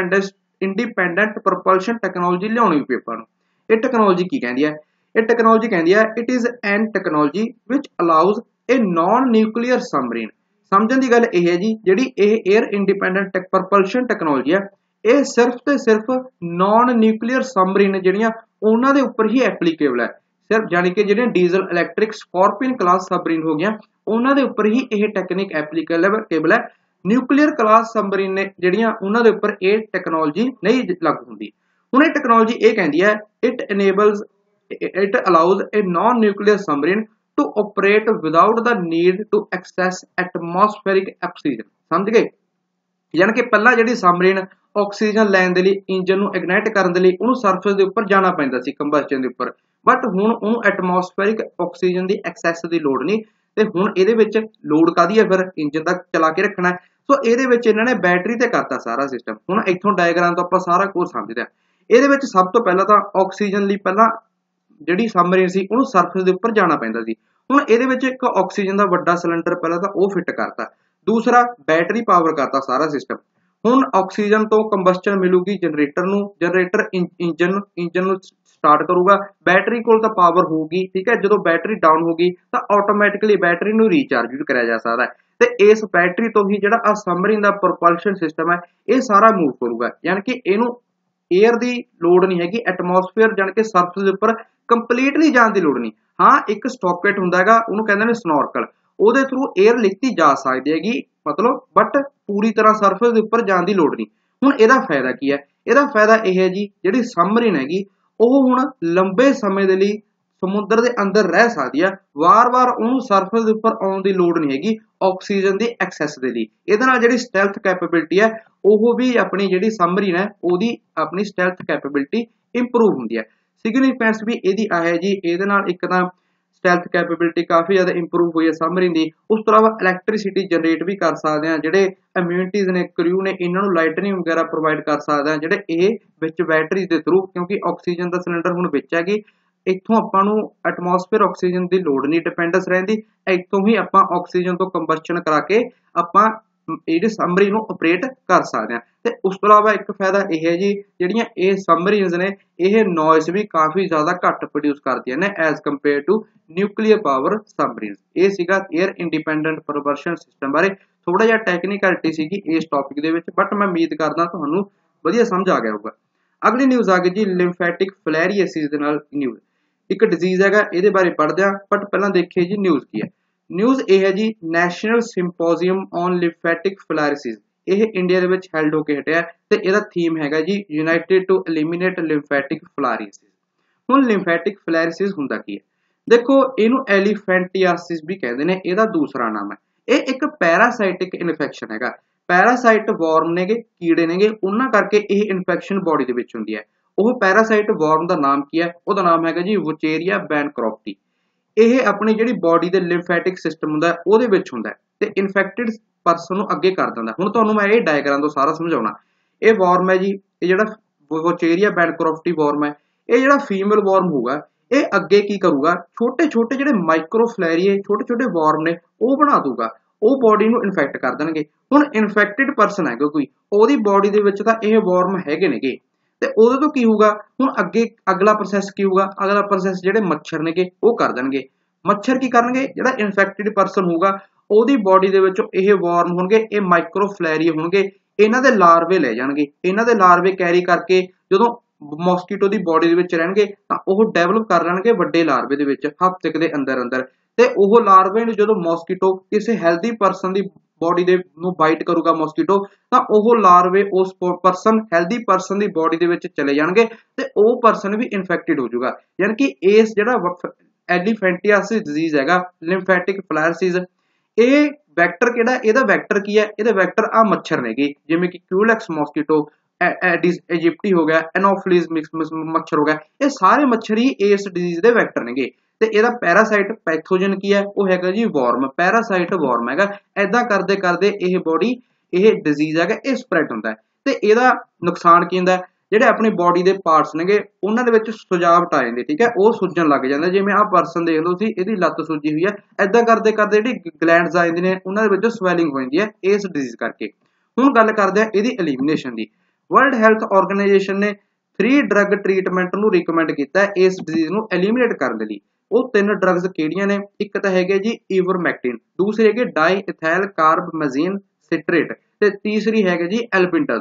ਇੰਡੀਪੈਂਡੈਂਟ ਪ੍ਰੋਪਲਸ਼ਨ ਟੈਕਨੋਲੋਜੀ ਲਿਆਉਣੀ ਪਈ ਆਪਾਂ ਨੂੰ। ਇਹ ਟੈਕਨੋਲੋਜੀ ਕੀ ਕਹਿੰਦੀ ਹੈ? ਇਹ ਟੈਕਨੋਲੋਜੀ ਕਹਿੰਦੀ ਹੈ it is an technology which allows a non nuclear submarine. ਸਮਝਣ ਦੀ ਗੱਲ ਇਹ ਹੈ ਜੀ ਜਿਹੜੀ ਇਹ 에ਅਰ ਇੰਡੀਪੈਂਡੈਂਟ ਪ੍ਰੋਪਲਸ਼ਨ ਟੈਕਨੋਲੋਜੀ ਹੈ ਇਹ ਸਿਰਫ ਤੇ ਸਿਰਫ ਨॉन ਨਿਊਕਲੀਅਰ सबमरीन ਜਿਹੜੀਆਂ ਉਹਨਾਂ ਦੇ ਉੱਪਰ ਹੀ ਐਪਲੀਕੇਬਲ ਹੈ। ਸਿਰਫ ਯਾਨੀ ਕਿ ਜਿਹੜੀਆਂ diesel electric scorpion class submarine ਹੋ ਗਈਆਂ ਉਹਨਾਂ ਦੇ ਉੱਪਰ ਹੀ ਇਹ ਟੈਕਨੀਕ ਐਪਲੀਕੇਬਲ ਹੈ। ਨਿਊਕਲੀਅਰ ਕਲਾਸ सबमरीन ਨੇ ਜਿਹੜੀਆਂ ਉਹਨਾਂ ਦੇ ਉੱਪਰ ਇਹ ਟੈਕਨੋਲੋਜੀ ਨਹੀਂ ਲਾਗੂ ਹੁੰਦੀ। ਹੁਣ ਇਹ ਟੈਕਨੋਲੋਜੀ ਇਹ ਕਹਿੰਦੀ ਹੈ it allows a non-nuclear submarine to operate without the need to access atmospheric oxygen। ਸਮਝ ਗਏ? ਯਾਨੀ ਕਿ ਪਹਿਲਾਂ ਜਿਹੜੀ सबमरीन ਆਕਸੀਜਨ ਲੈਣ ਦੇ ਲਈ ਇੰਜਨ ਨੂੰ ਇਗਨਾਈਟ ਕਰਨ ਦੇ ਲਈ ਉਹਨੂੰ ਸਰਫੇਸ ਦੇ ਉੱਪਰ ਜਾਣਾ ਪੈਂਦਾ ਸੀ ਕੰਬਸਸ਼ਨ ਦੇ ਉੱਪਰ, ਬਟ ਹੁਣ ਉਹਨੂੰ ਐਟਮੋਸਫੇਰਿਕ ਆਕਸੀਜਨ ਦੀ ਐਕਸੈਸ ਦੀ ਲੋੜ ਨਹੀਂ। ਤੇ ਹੁਣ ਇਹਦੇ ਵਿੱਚ ਲੋਡ ਕਾਦੀ ਹੈ, ਫਿਰ ਇੰਜਨ ਤੱਕ ਚਲਾ ਕੇ ਰੱਖਣਾ। ਸੋ ਇਹਦੇ ਵਿੱਚ ਇਹਨਾਂ ਨੇ ਬੈਟਰੀ ਤੇ ਕਰਤਾ ਸਾਰਾ ਸਿਸਟਮ। ਹੁਣ ਇੱਥੋਂ ਡਾਇਗ੍ਰਾਮ ਤੋਂ ਆਪਾਂ ਸਾਰਾ ਕੁਝ ਸਮਝਦੇ ਹਾਂ। ਇਹਦੇ ਵਿੱਚ ਸਭ ਤੋਂ ਪਹਿਲਾਂ ਤਾਂ ਆਕਸੀਜਨ ਲਈ ਪਹਿਲਾਂ ਜਿਹੜੀ सबमरीन ਸੀ ਉਹਨੂੰ ਸਰਫੇਸ ਦੇ ਉੱਪਰ ਜਾਣਾ ਪੈਂਦਾ ਸੀ। ਹੁਣ ਇਹਦੇ ਵਿੱਚ ਇੱਕ ਆਕਸੀਜਨ ਦਾ ਵੱਡਾ ਸਿਲੰਡਰ ਪਹਿਲਾਂ ਤਾਂ ਉਹ ਫਿੱਟ ਕਰਤਾ, ਦੂਸਰਾ ਬੈਟਰੀ ਪਾਵਰ ਕਰਤਾ ਸਾਰਾ ਸਿਸਟਮ। ਹੁਣ ਆਕਸੀਜਨ ਤੋਂ ਕੰਬਸਸ਼ਨ ਮਿਲੂਗੀ ਜਨਰੇਟਰ ਨੂੰ, ਜਨਰੇਟਰ ਇੰਜਨ ਨੂੰ ਸਟਾਰਟ ਕਰੂਗਾ, ਬੈਟਰੀ ਕੋਲ ਤਾਂ ਪਾਵਰ ਹੋਊਗੀ, ਠੀਕ ਹੈ। ਜਦੋਂ ਬੈਟਰੀ ਡਾਊਨ ਹੋਗੀ ਤਾਂ ਆਟੋਮੈਟਿਕਲੀ ਬੈਟਰੀ ਨੂੰ ਰੀਚਾਰਜ ਵੀ ਕਰਿਆ ਜਾ ਸਕਦਾ ਹੈ ਤੇ ਇਸ ਬੈਟਰੀ ਤੋਂ ਹੀ ਜਿਹੜਾ ਆ सबमरीन ਦਾ ਪ੍ਰੋਪਲਸ਼ਨ ਸਿਸਟਮ ਹੈ ਇਹ ਸਾਰਾ ਮੂਵ ਕਰੂਗਾ। ਯਾਨੀ ਕਿ ਇਹਨੂੰ 에ਅਰ ਦੀ ਲੋੜ ਨਹੀਂ ਹੈਗੀ, ਐਟਮੋਸਫੇਅਰ ਜਾਨ ਕੇ ਸਰਫੇਸ ਦੇ ਉੱਪਰ ਕੰਪਲੀਟਲੀ ਜਾਣ ਦੀ ਲੋੜ ਨਹੀਂ। ਹਾਂ, ਇੱਕ ਸਟੌਕੇਟ ਹੁੰਦਾ ਹੈਗਾ, ਉਹਨੂੰ ਕਹਿੰਦੇ ਨੇ ਸਨੋਰਕਲ, ਉਹਦੇ ਥਰੂ 에ਅਰ ਲਿੱਤੀ ਜਾ ਸਕਦੀ ਹੈਗੀ ਮਤਲਬ, ਬਟ ਪੂਰੀ ਤਰ੍ਹਾਂ ਸਰਫੇਸ ਦੇ ਉੱਪਰ ਜਾਣ ਦੀ ਲੋੜ ਨਹੀਂ। ਹੁਣ ਇਹਦਾ ਫਾਇਦਾ ਕੀ ਹੈ? ਇਹਦਾ ਫਾਇਦਾ ਇਹ ਹੈ ਜੀ, ਜਿਹੜੀ सबमरीन ਹੈਗੀ ਉਹ ਹੁਣ ਲੰਬੇ ਸਮੇਂ ਦੇ ਲਈ ਸਮੁੰਦਰ ਦੇ ਅੰਦਰ ਰਹਿ ਸਕਦੀ ਹੈ, ਵਾਰ-ਵਾਰ ਉਹਨੂੰ ਸਰਫੇਸ ਦੇ ਉੱਪਰ ਆਉਣ ਦੀ ਲੋੜ ਨਹੀਂ ਹੈਗੀ ਆਕਸੀਜਨ ਦੀ ਐਕਸੈਸ ਦੇ ਲਈ। ਇਹਦੇ ਨਾਲ ਜਿਹੜੀ ਸਟੈਲਥ ਕੈਪੇਬਿਲਿਟੀ ਹੈ ਉਹ ਵੀ ਆਪਣੀ ਜਿਹੜੀ सबमरीन ਹੈ ਉਹਦੀ ਆਪਣੀ ਸਟੈਲਥ ਕੈਪੇਬਿਲਿਟੀ ਇੰਪਰੂਵ ਹੁੰਦੀ ਹੈ। ਸਿਗਨੀਫੀਕੈਂਸ ਵੀ ਇਹਦੀ ਆ ਹੈ ਜੀ, ਇਹਦੇ ਨਾਲ ਇੱਕ ਤਾਂ ਸਟੈਲਥ ਕੈਪੇਬਿਲਿਟੀ ਕਾਫੀ ਜ਼ਿਆਦਾ ਇੰਪਰੂਵ ਹੋਈ ਹੈ सबमरीन ਦੀ। ਉਸ ਤੋਂ ਇਲਾਵਾ ਇਲੈਕਟ੍ਰਿਸਿਟੀ ਜਨਰੇਟ ਵੀ ਕਰ ਸਕਦੇ ਆ, ਜਿਹੜੇ ਇਮਿਊਨਿਟੀਜ਼ ਨੇ, ਕ੍ਰਿਊ ਨੇ, ਇਹਨਾਂ ਨੂੰ ਲਾਈਟਨਿੰਗ ਵਗੈਰਾ ਪ੍ਰੋਵਾਈਡ ਕਰ ਸਕਦੇ ਆ ਜਿਹੜੇ ਇਹ ਵਿੱਚ ਬੈਟਰੀਜ਼ ਦੇ ਥਰੂ, ਕਿਉਂਕਿ ਆਕਸੀਜਨ ਦਾ ਸਿਲੰਡਰ ਹੁਣ ਵਿੱਚ ਹੈਗੀ। ਇੱਥੋਂ ਆਪਾਂ ਨੂੰ ਐਟਮੋਸਫੇਅਰ ਆਕਸੀਜਨ ਦੀ ਲੋੜ ਨਹੀਂ ਡਿਪੈਂਡੈਂਸ ਰਹਿੰਦੀ, ਇੱਥੋਂ ਹੀ ਆਪਾਂ ਆਕਸੀਜਨ ਤੋਂ ਕੰਬਸਸ਼ਨ ਕਰਾ ਕੇ ਆਪਾਂ ਜਿਹੜੀ सबमरीन ਨੂੰ ਆਪਰੇਟ ਕਰ ਸਕਦੇ ਹਾਂ। ਤੇ ਉਸ ਤੋਂ ਇਲਾਵਾ ਇੱਕ ਫਾਇਦਾ ਇਹ ਹੈ ਜੀ, ਜਿਹੜੀਆਂ ਇਹ सबमरीन्स ਨੇ ਇਹ ਨੋਇਜ਼ ਵੀ ਕਾਫੀ ਜ਼ਿਆਦਾ ਘੱਟ ਪ੍ਰੋਡਿਊਸ ਕਰਦੀਆਂ ਨੇ as compare to nuclear power submarines. ਇਹ ਸੀਗਾ 에ਅਰ ਇੰਡੀਪੈਂਡੈਂਟ ਪ੍ਰੋਪਲਸ਼ਨ ਸਿਸਟਮ ਬਾਰੇ, ਥੋੜਾ ਜਿਹਾ ਟੈਕਨੀਕਲਿਟੀ ਸੀਗੀ ਇਸ ਟੌਪਿਕ ਦੇ ਵਿੱਚ, ਬਟ ਮੈਂ ਉਮੀਦ ਕਰਦਾ ਤੁਹਾਨੂੰ ਵਧੀਆ ਸਮਝ ਆ ਗਿਆ ਹੋਊਗਾ। ਅਗਲੀ ਨਿਊਜ਼ ਆ ਗਈ ਜੀ ਲਿੰਫੈਟਿਕ ਫਿਲੈਰੀਏਸਿਸ ਦੇ ਨਾਲ ਨਿਊਜ਼। ਇੱਕ ਡਿਜ਼ੀਜ਼ ਹੈਗਾ, ਇਹਦੇ ਬਾਰੇ ਪੜ੍ਹਦੇ ਹਾਂ, ਬਟ ਪਹਿਲਾਂ ਦੇਖੀਏ ਜੀ ਨਿਊਜ਼ ਕੀ ਹੈ। ਨਿਊਜ਼ ਇਹ ਹੈ ਜੀ, ਨੈਸ਼ਨਲ ਸਿੰਪੋਜ਼ੀਅਮ ਔਨ ਲਿੰਫੈਟਿਕ ਫਿਲੈਰੀਸਿਸ, ਇਹ ਇੰਡੀਆ ਦੇ ਵਿੱਚ ਹੈਲਡ ਹੋ ਕੇ ਹਟਿਆ ਤੇ ਇਹਦਾ ਥੀਮ ਹੈਗਾ ਜੀ united to eliminate lymphatic filariasis. ਹੁਣ ਲਿੰਫੈਟਿਕ ਫਿਲੈਰੀਸਿਸ ਹੁੰਦਾ ਕੀ ਹੈ? ਦੇਖੋ, ਇਹਨੂੰ ਐਲੀਫੈਂਟਿਆਸਿਸ ਵੀ ਕਹਿੰਦੇ ਨੇ, ਇਹਦਾ ਦੂਸਰਾ ਨਾਮ ਹੈ। ਇਹ ਇੱਕ ਪੈਰਾਸਾਈਟਿਕ ਇਨਫੈਕਸ਼ਨ ਹੈਗਾ। ਪੈਰਾਸਾਈਟ ਵਾਰਮ ਨੇਗੇ, ਕੀੜੇ ਨੇਗੇ, ਉਹਨਾਂ ਕਰਕੇ ਇਹ ਇਨਫੈਕਸ਼ਨ ਬੋਡੀ ਦੇ ਵਿੱਚ ਹੁੰਦੀ ਹੈ। ਉਹ ਪੈਰਾਸਾਈਟ ਵਾਰਮ ਦਾ ਨਾਮ ਕੀ ਹੈ? ਉਹਦਾ ਨਾਮ ਹੈਗਾ ਜੀ ਵੁਚੇਰੀਆ ਬੈਨਕ੍ਰੌਫਟੀ। ਇਹ ਆਪਣੀ ਜਿਹੜੀ ਬੋਡੀ ਦੇ ਲਿੰਫੈਟਿਕ ਸਿਸਟਮ ਹੁੰਦਾ ਉਹਦੇ ਵਿੱਚ ਹੁੰਦਾ ਤੇ ਇਨਫੈਕਟਿਡ ਪਰਸਨ ਨੂੰ ਅੱਗੇ ਕਰ ਦਿੰਦਾ। ਹੁਣ ਤੁਹਾਨੂੰ ਮੈਂ ਇਹ ਡਾਇਗ੍ਰਾਮ ਤੋਂ ਸਾਰਾ ਸਮਝਾਉਣਾ। ਇਹ ਵਾਰਮ ਹੈ ਜੀ, ਇਹ ਜਿਹੜਾ ਵੁਚੇਰੀਆ ਬੈਨਕ੍ਰੌਫਟੀ ਵਾਰਮ ਹੈ, ਇਹ ਜਿਹੜਾ ਫੀਮੇਲ ਵਾਰਮ ਹੋਊਗਾ ਇਹ ਅੱਗੇ ਕੀ ਕਰੂਗਾ, ਛੋਟੇ ਛੋਟੇ ਜਿਹੜੇ ਮਾਈਕਰੋਫਲੈਰੀਏ ਛੋਟੇ ਛੋਟੇ ਵਾਰਮ ਨੇ ਉਹ ਬਣਾ ਦੂਗਾ, ਉਹ ਬੋਡੀ ਨੂੰ ਇਨਫੈਕਟ ਕਰ ਦੇਣਗੇ। ਹੁਣ ਇਨਫੈਕਟਿਡ ਪਰਸਨ ਹੈਗਾ ਕੋਈ, ਉਹਦੀ ਬੋਡੀ ਦੇ ਵਿੱਚ ਤਾਂ ਇਹ ਵਾਰਮ ਹੈਗੇ ਨੇਗੇ ਤੇ ਉਹਦੇ ਤੋਂ ਕੀ ਹੋਊਗਾ, ਹੁਣ ਅੱਗੇ ਅਗਲਾ ਪ੍ਰੋਸੈਸ ਕੀ ਹੋਊਗਾ? ਅਗਲਾ ਪ੍ਰੋਸੈਸ ਜਿਹੜੇ ਮੱਛਰ ਨੇਗੇ ਉਹ ਕਰ ਦੇਣਗੇ। ਮੱਛਰ ਕੀ ਕਰਨਗੇ? ਜਿਹੜਾ ਇਨਫੈਕਟਿਡ ਪਰਸਨ ਹੋਊਗਾ ਉਹਦੀ ਬੋਡੀ ਦੇ ਵਿੱਚੋਂ ਇਹ ਵਾਰਮ ਹੋਣਗੇ, ਇਹ ਮਾਈਕਰੋਫਲੈਰੀਏ ਹੋਣਗੇ, ਇਹਨਾਂ ਦੇ ਲਾਰਵੇ ਲੈ ਜਾਣਗੇ। ਇਹਨਾਂ ਦੇ ਲਾਰਵੇ ਕੈਰੀ ਕਰਕੇ ਜਦੋਂ ਮੋਸਕੀਟੋ ਦੀ ਬੋਡੀ ਦੇ ਵਿੱਚ ਰਹਿਣਗੇ ਤਾਂ ਉਹ ਡਿਵੈਲਪ ਕਰ ਲੈਣਗੇ ਵੱਡੇ ਲਾਰਵੇ ਦੇ ਵਿੱਚ ਹਫ਼ਤੇ ਦੇ ਅੰਦਰ ਅੰਦਰ। ਤੇ ਉਹ ਲਾਰਵੇ ਨੂੰ ਜਦੋਂ ਮੋਸਕੀਟੋ ਕਿਸੇ ਹੈਲਦੀ ਪਰਸਨ ਦੀ ਬੋਡੀ ਦੇ ਨੂੰ ਬਾਈਟ ਕਰੂਗਾ ਮੋਸਕੀਟੋ, ਤਾਂ ਉਹ ਲਾਰਵੇ ਉਸ ਹੈਲਦੀ ਪਰਸਨ ਦੀ ਬੋਡੀ ਦੇ ਵਿੱਚ ਚਲੇ ਜਾਣਗੇ ਤੇ ਉਹ ਪਰਸਨ ਵੀ ਇਨਫੈਕਟਿਡ ਹੋ ਜਾਊਗਾ। ਯਾਨੀ ਕਿ ਇਸ ਜਿਹੜਾ ਐਲੀਫੈਂਟਿਆਸਿਸ ਡਿਜ਼ੀਜ਼ ਹੈਗਾ, ਲਿੰਫੈਟਿਕ ਫਿਲੈਰੀਸਿਸ, ਇਹ ਵੈਕਟਰ ਕਿਹੜਾ? ਇਹਦਾ ਵੈਕਟਰ ਕੀ ਹੈ? ਇਹਦੇ ਵੈਕਟਰ ਆ ਮੱਛਰ ਨੇਗੇ, ਜਿਵੇਂ ਕਿ ਕਿਊਲੈਕਸ ਮੋਸਕੀਟੋ, ਐਡਿਸ ਇਜਿਪਟੀ ਹੋ ਗਿਆ, ਐਨੋਫਿਲਿਸ ਮੱਛਰ ਹੋ ਗਿਆ, ਇਹ ਸਾਰੇ ਮੱਛਰ ਹੀ ਇਸ ਡਿਜ਼ੀਜ਼ ਦੇ ਵੈਕਟਰ ਨੇਗੇ। ਤੇ ਇਹਦਾ ਪੈਰਾਸਾਈਟ ਪੈਥੋਜਨ ਕੀ ਹੈ? ਉਹ ਹੈਗਾ ਜੀ ਵਾਰਮ, ਪੈਰਾਸਾਈਟ ਵਾਰਮ ਹੈਗਾ। ਐਦਾਂ ਕਰਦੇ ਕਰਦੇ ਇਹ ਬੋਡੀ, ਇਹ ਡਿਜ਼ੀਜ਼ ਹੈਗਾ, ਇਹ ਸਪਰੈਡ ਹੁੰਦਾ ਹੈ। ਤੇ ਇਹਦਾ ਨੁਕਸਾਨ ਕੀ ਹੁੰਦਾ? ਜਿਹੜੇ ਆਪਣੀ ਬੋਡੀ ਦੇ ਪਾਰਟਸ ਨੇਗੇ ਉਹਨਾਂ ਦੇ ਵਿੱਚ ਸੁਜਾਵਟ ਆ ਜਾਂਦੀ, ਠੀਕ ਹੈ, ਉਹ ਸੁੱਜਣ ਲੱਗ ਜਾਂਦਾ। ਜਿਵੇਂ ਆਹ ਪਰਸਨ ਦੇਖ ਲਓ ਸੀ, ਇਹਦੀ ਲੱਤ ਸੁੱਜੀ ਹੋਈ ਹੈ। ਐਦਾਂ ਕਰਦੇ ਕਰਦੇ ਜਿਹੜੀ ਗਲੈਂਡਸ ਆ ਜਾਂਦੀਆਂ ਨੇ ਉਹਨਾਂ ਦੇ ਵਿੱਚ ਸਵੈਲਿੰਗ ਹੋ ਜਾਂਦੀ ਹੈ ਇਸ ਡਿਜ਼ੀਜ਼ ਕਰਕੇ। ਹੁਣ ਗੱਲ ਕਰਦੇ ਆ ਇਹਦੀ ਐਲੀਮੀਨੇਸ਼ਨ ਦੀ। ਵਰਲਡ ਹੈਲਥ ਆਰਗੇਨਾਈਜੇਸ਼ਨ ਨੇ 3 ਡਰੱਗ ਟ੍ਰੀਟਮੈਂਟ ਨੂੰ ਰਿਕਮੈਂਡ ਕੀਤਾ ਇਸ ਡਿਜ਼ੀਜ਼ ਨੂੰ ਐਲੀਮੀਨੇਟ ਕਰਨ ਦੇ ਲਈ। ਉਹ 3 ਡਰੱਗਸ ਕਿਹੜੀਆਂ ਨੇ? ਇੱਕ ਤਾਂ ਹੈਗੇ ਜੀ ਇਵਰਮੈਕਟਿਨ, ਦੂਸਰੀ ਹੈਗੇ ਡਾਈਇਥਾਈਲ ਕਾਰਬਮੈਜ਼ੀਨ ਸਿਟਰੇਟ ਤੇ ਤੀਸਰੀ ਹੈਗੇ ਜੀ ਐਲਬਿੰਡਾਜ਼ੋਲ।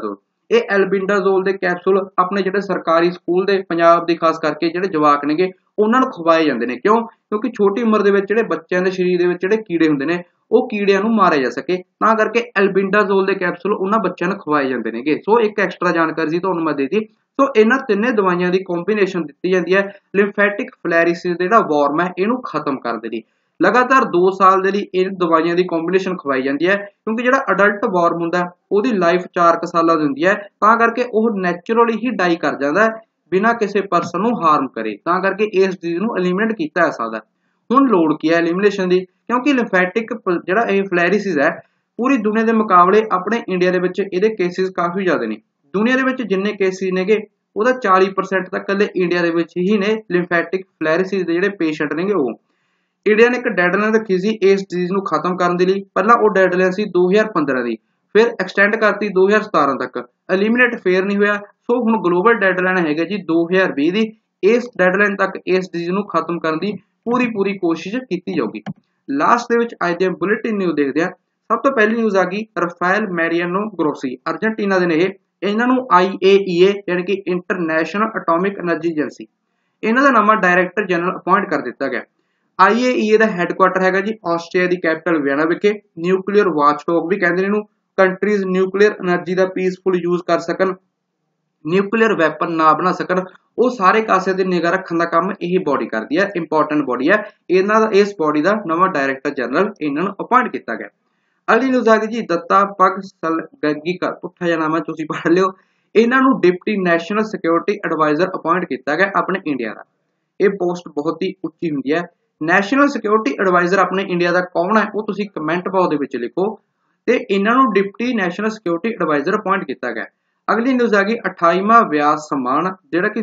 ਇਹ ਐਲਬਿੰਡਾਜ਼ੋਲ ਦੇ ਕੈਪਸੂਲ ਆਪਣੇ ਜਿਹੜੇ ਸਰਕਾਰੀ ਸਕੂਲ ਦੇ ਪੰਜਾਬ ਦੇ ਖਾਸ ਕਰਕੇ ਜਿਹੜੇ ਜਵਾਕ ਨੇਗੇ ਉਹਨਾਂ ਨੂੰ ਖਵਾਏ ਜਾਂਦੇ ਨੇ। ਕਿਉਂ? ਕਿਉਂਕਿ ਛੋਟੀ ਉਮਰ ਦੇ ਵਿੱਚ ਜਿਹੜੇ ਬੱਚਿਆਂ ਦੇ ਸਰੀਰ ਦੇ ਵਿੱਚ ਜਿਹੜੇ ਕੀੜੇ ਹੁੰਦੇ ਨੇ ਉਹ ਕੀੜਿਆਂ ਨੂੰ ਮਾਰਿਆ ਜਾ ਸਕੇ, ਤਾਂ ਕਰਕੇ ਐਲਬਿੰਡਾਜ਼ੋਲ ਦੇ ਕੈਪਸੂਲ ਉਹਨਾਂ ਬੱਚਿਆਂ ਨੂੰ ਖਵਾਏ ਜਾਂਦੇ ਨੇਗੇ। ਸੋ ਇੱਕ ਐਕਸਟਰਾ ਜਾਣਕਾਰੀ ਸੀ ਤੁਹਾਨੂੰ ਮੈਂ ਦੇ ਦਿੱਤੀ। ਸੋ ਇਹਨਾਂ ਤਿੰਨੇ ਦਵਾਈਆਂ ਦੀ ਕੰਬੀਨੇਸ਼ਨ ਦਿੱਤੀ ਜਾਂਦੀ ਹੈ ਲਿੰਫੈਟਿਕ ਫਲੈਰੀਸਿਸ ਦਾ ਜਿਹੜਾ ਵਾਰਮ ਹੈ ਇਹਨੂੰ ਖਤਮ ਕਰਨ ਦੇ ਲਈ। ਲਗਾਤਾਰ 2 ਸਾਲ ਦੇ ਲਈ ਇਹ ਦਵਾਈਆਂ ਦੀ ਕੰਬੀਨੇਸ਼ਨ ਖਵਾਈ ਜਾਂਦੀ ਹੈ, ਕਿਉਂਕਿ ਜਿਹੜਾ ਅਡਲਟ ਵਾਰਮ ਹੁੰਦਾ ਉਹਦੀ ਲਾਈਫ 4 ਸਾਲਾਂ ਦੀ ਹੁੰਦੀ ਹੈ, ਤਾਂ ਕਰਕੇ ਉਹ ਨੈਚੁਰਲੀ ਹੀ ਡਾਈ ਕਰ ਜਾਂਦਾ ਹੈ ਬਿਨਾਂ ਕਿਸੇ ਪਰਸਨ ਨੂੰ ਹਾਰਮ ਕਰੇ, ਤਾਂ ਕਰਕੇ ਇਸ ਚੀਜ਼ ਨੂੰ ਐਲੀਮੀਨੇਟ ਕੀਤਾ ਜਾ ਸਕਦਾ। ਹੁਣ ਲੋੜ ਕੀ ਹੈ ਐਲੀਮੀਨੇਸ਼ਨ ਦੀ? ਕਿਉਂਕਿ ਲਿੰਫੈਟਿਕ ਜਿਹੜਾ ਇਹ ਫਲੈਰੀਸਿਸ ਹੈ ਪੂਰੀ ਦੁਨੀਆ ਦੇ ਮੁਕਾਬਲੇ ਆਪਣੇ ਇੰਡੀਆ ਦੇ ਵਿੱਚ ਇਹਦੇ ਕੇਸਿਸ ਕਾਫੀ ਜ਼ਿਆਦਾ ਨੇ। ਦੁਨੀਆ ਦੇ ਵਿੱਚ ਜਿੰਨੇ ਕੇਸਿਸ ਨੇਗੇ ਉਹਦਾ 40% ਤਾਂ ਇਕੱਲੇ ਇੰਡੀਆ ਦੇ ਵਿੱਚ ਹੀ ਨੇ ਲਿੰਫੈਟਿਕ ਫਲੈਰੀਸਿਸ ਦੇ ਜਿਹੜੇ ਪੇਸ਼ੈਂਟ ਨੇਗੇ ਉਹ। ਇੰਡੀਆ ਨੇ ਇੱਕ ਡੈਡਲਾਈਨ ਰੱਖੀ ਸੀ ਇਸ ਡਿਜ਼ੀਜ਼ ਨੂੰ ਖਤਮ ਕਰਨ ਦੇ ਲਈ। ਪਹਿਲਾਂ ਉਹ ਡੈਡਲਾਈਨ ਸੀ 2015 ਦੀ, ਫਿਰ ਐਕਸਟੈਂਡ ਕਰਤੀ 2017 ਤੱਕ, ਐਲੀਮੀਨੇਟ ਫੇਰ ਨਹੀਂ ਹੋਇਆ। ਸੋ ਹੁਣ ਗਲੋਬਲ ਡੈਡਲਾਈਨ ਹੈਗਾ ਜੀ 2020 ਦੀ। ਇਸ ਡੈਡਲਾਈਨ ਤੱਕ ਇਸ ਡਿਜ਼ੀਜ਼ ਨੂੰ ਖਤਮ ਕਰਨ ਦੀ ਪੂਰੀ ਕੋਸ਼ਿਸ਼ ਕੀਤੀ ਜਾਊਗੀ। ਲਾਸਟ ਦੇ ਵਿੱਚ ਅੱਜ ਦੇ ਬੁਲੇਟਿਨ ਨਿਊਜ਼ ਦੇਖਦੇ ਹਾਂ। ਸਭ ਤੋਂ ਪਹਿਲੀ ਨਿਊਜ਼ ਆ ਗਈ ਰਫਾਇਲ ਮੈਰੀਆਨੋ ਗਰੋਸੀ, ਅਰਜਨਟੀਨਾ ਦੇ ਨੇ ਇਹ। ਇਹਨਾਂ ਨੂੰ IAEA ਯਾਨੀ ਕਿ ਇੰਟਰਨੈਸ਼ਨਲ ਐਟੋਮਿਕ ਐਨਰਜੀ ਏਜੰਸੀ, ਇਹਨਾਂ ਦਾ ਨਵਾਂ ਡਾਇਰੈਕਟਰ ਜਨਰਲ ਅਪਾਇੰਟ ਕਰ ਦਿੱਤਾ ਗਿਆ। IAEA ਦਾ ਹੈੱਡਕੁਆਟਰ ਹੈਗਾ ਜੀ ਆਸਟਰੀਆ ਦੀ ਕੈਪੀਟਲ ਵਿਆਨਾ ਵਿਖੇ। ਨਿਊਕਲੀਅਰ ਵਾਚਡੌਗ ਵੀ ਕਹਿੰਦੇ ਨੇ ਇਹਨੂੰ। ਕੰਟਰੀਜ਼ ਨਿਊਕਲੀਅਰ ਐਨਰਜੀ ਦਾ ਪੀਸਫੁਲ ਯੂਜ਼ ਕਰ ਸਕਣ, ਨਿਊਕਲੀਅਰ ਵੈਪਨ ਨਾ ਬਣਾ ਸਕਣ, ਉਹ ਸਾਰੇ ਕਾਸੇ ਦੀ ਨਿਗਾਹ ਰੱਖਣ ਦਾ ਕੰਮ ਇਹ ਬੋਡੀ ਕਰਦੀ ਹੈ। ਇੰਪੋਰਟੈਂਟ ਬੋਡੀ ਹੈ। ਇਹਨਾਂ ਦਾ ਇਸ ਬੋਡੀ ਦਾ ਨਵਾਂ ਡਾਇਰੈਕਟਰ ਜਨਰਲ ਇਹਨਾਂ ਨੂੰ ਅਪਾਇੰਟ ਕੀਤਾ ਗਿਆ। ਅਗਲੀ ਨਿਊਜ਼ ਆ ਗਈ ਜੀ ਦੱਤਾ ਪਗਸਲਗੀਕਰ, ਪੁੱਠਾ ਜਿਹਾ ਨਾਮ ਹੈ ਤੁਸੀਂ ਪੜ੍ਹ ਲਿਓ। ਇਹਨਾਂ ਨੂੰ deputy national security adviser appoint ਕੀਤਾ ਗਿਆ ਆਪਣੇ ਇੰਡੀਆ ਦਾ। ਇਹ ਪੋਸਟ ਬਹੁਤ ਹੀ ਉੱਚੀ ਹੁੰਦੀ ਹੈ। ਨੈਸ਼ਨਲ ਸਿਕਿਉਰਿਟੀ ਐਡਵਾਈਜ਼ਰ ਆਪਣੇ ਇੰਡੀਆ ਦਾ ਕੌਣ ਹੈ ਉਹ ਤੁਸੀਂ ਕਮੈਂਟ ਬਾਕਸ ਦੇ ਵਿੱਚ ਲਿਖੋ, ਤੇ ਇਹਨਾਂ ਨੂੰ deputy national security adviser appoint ਕੀਤਾ ਗਿਆ। ਅਗਲੀ ਨਿਊਜ਼ ਆ ਗਈ 28ਵਾਂ ਵਿਆਸ ਸਨਮਾਨ ਜਿਹੜਾ ਕਿ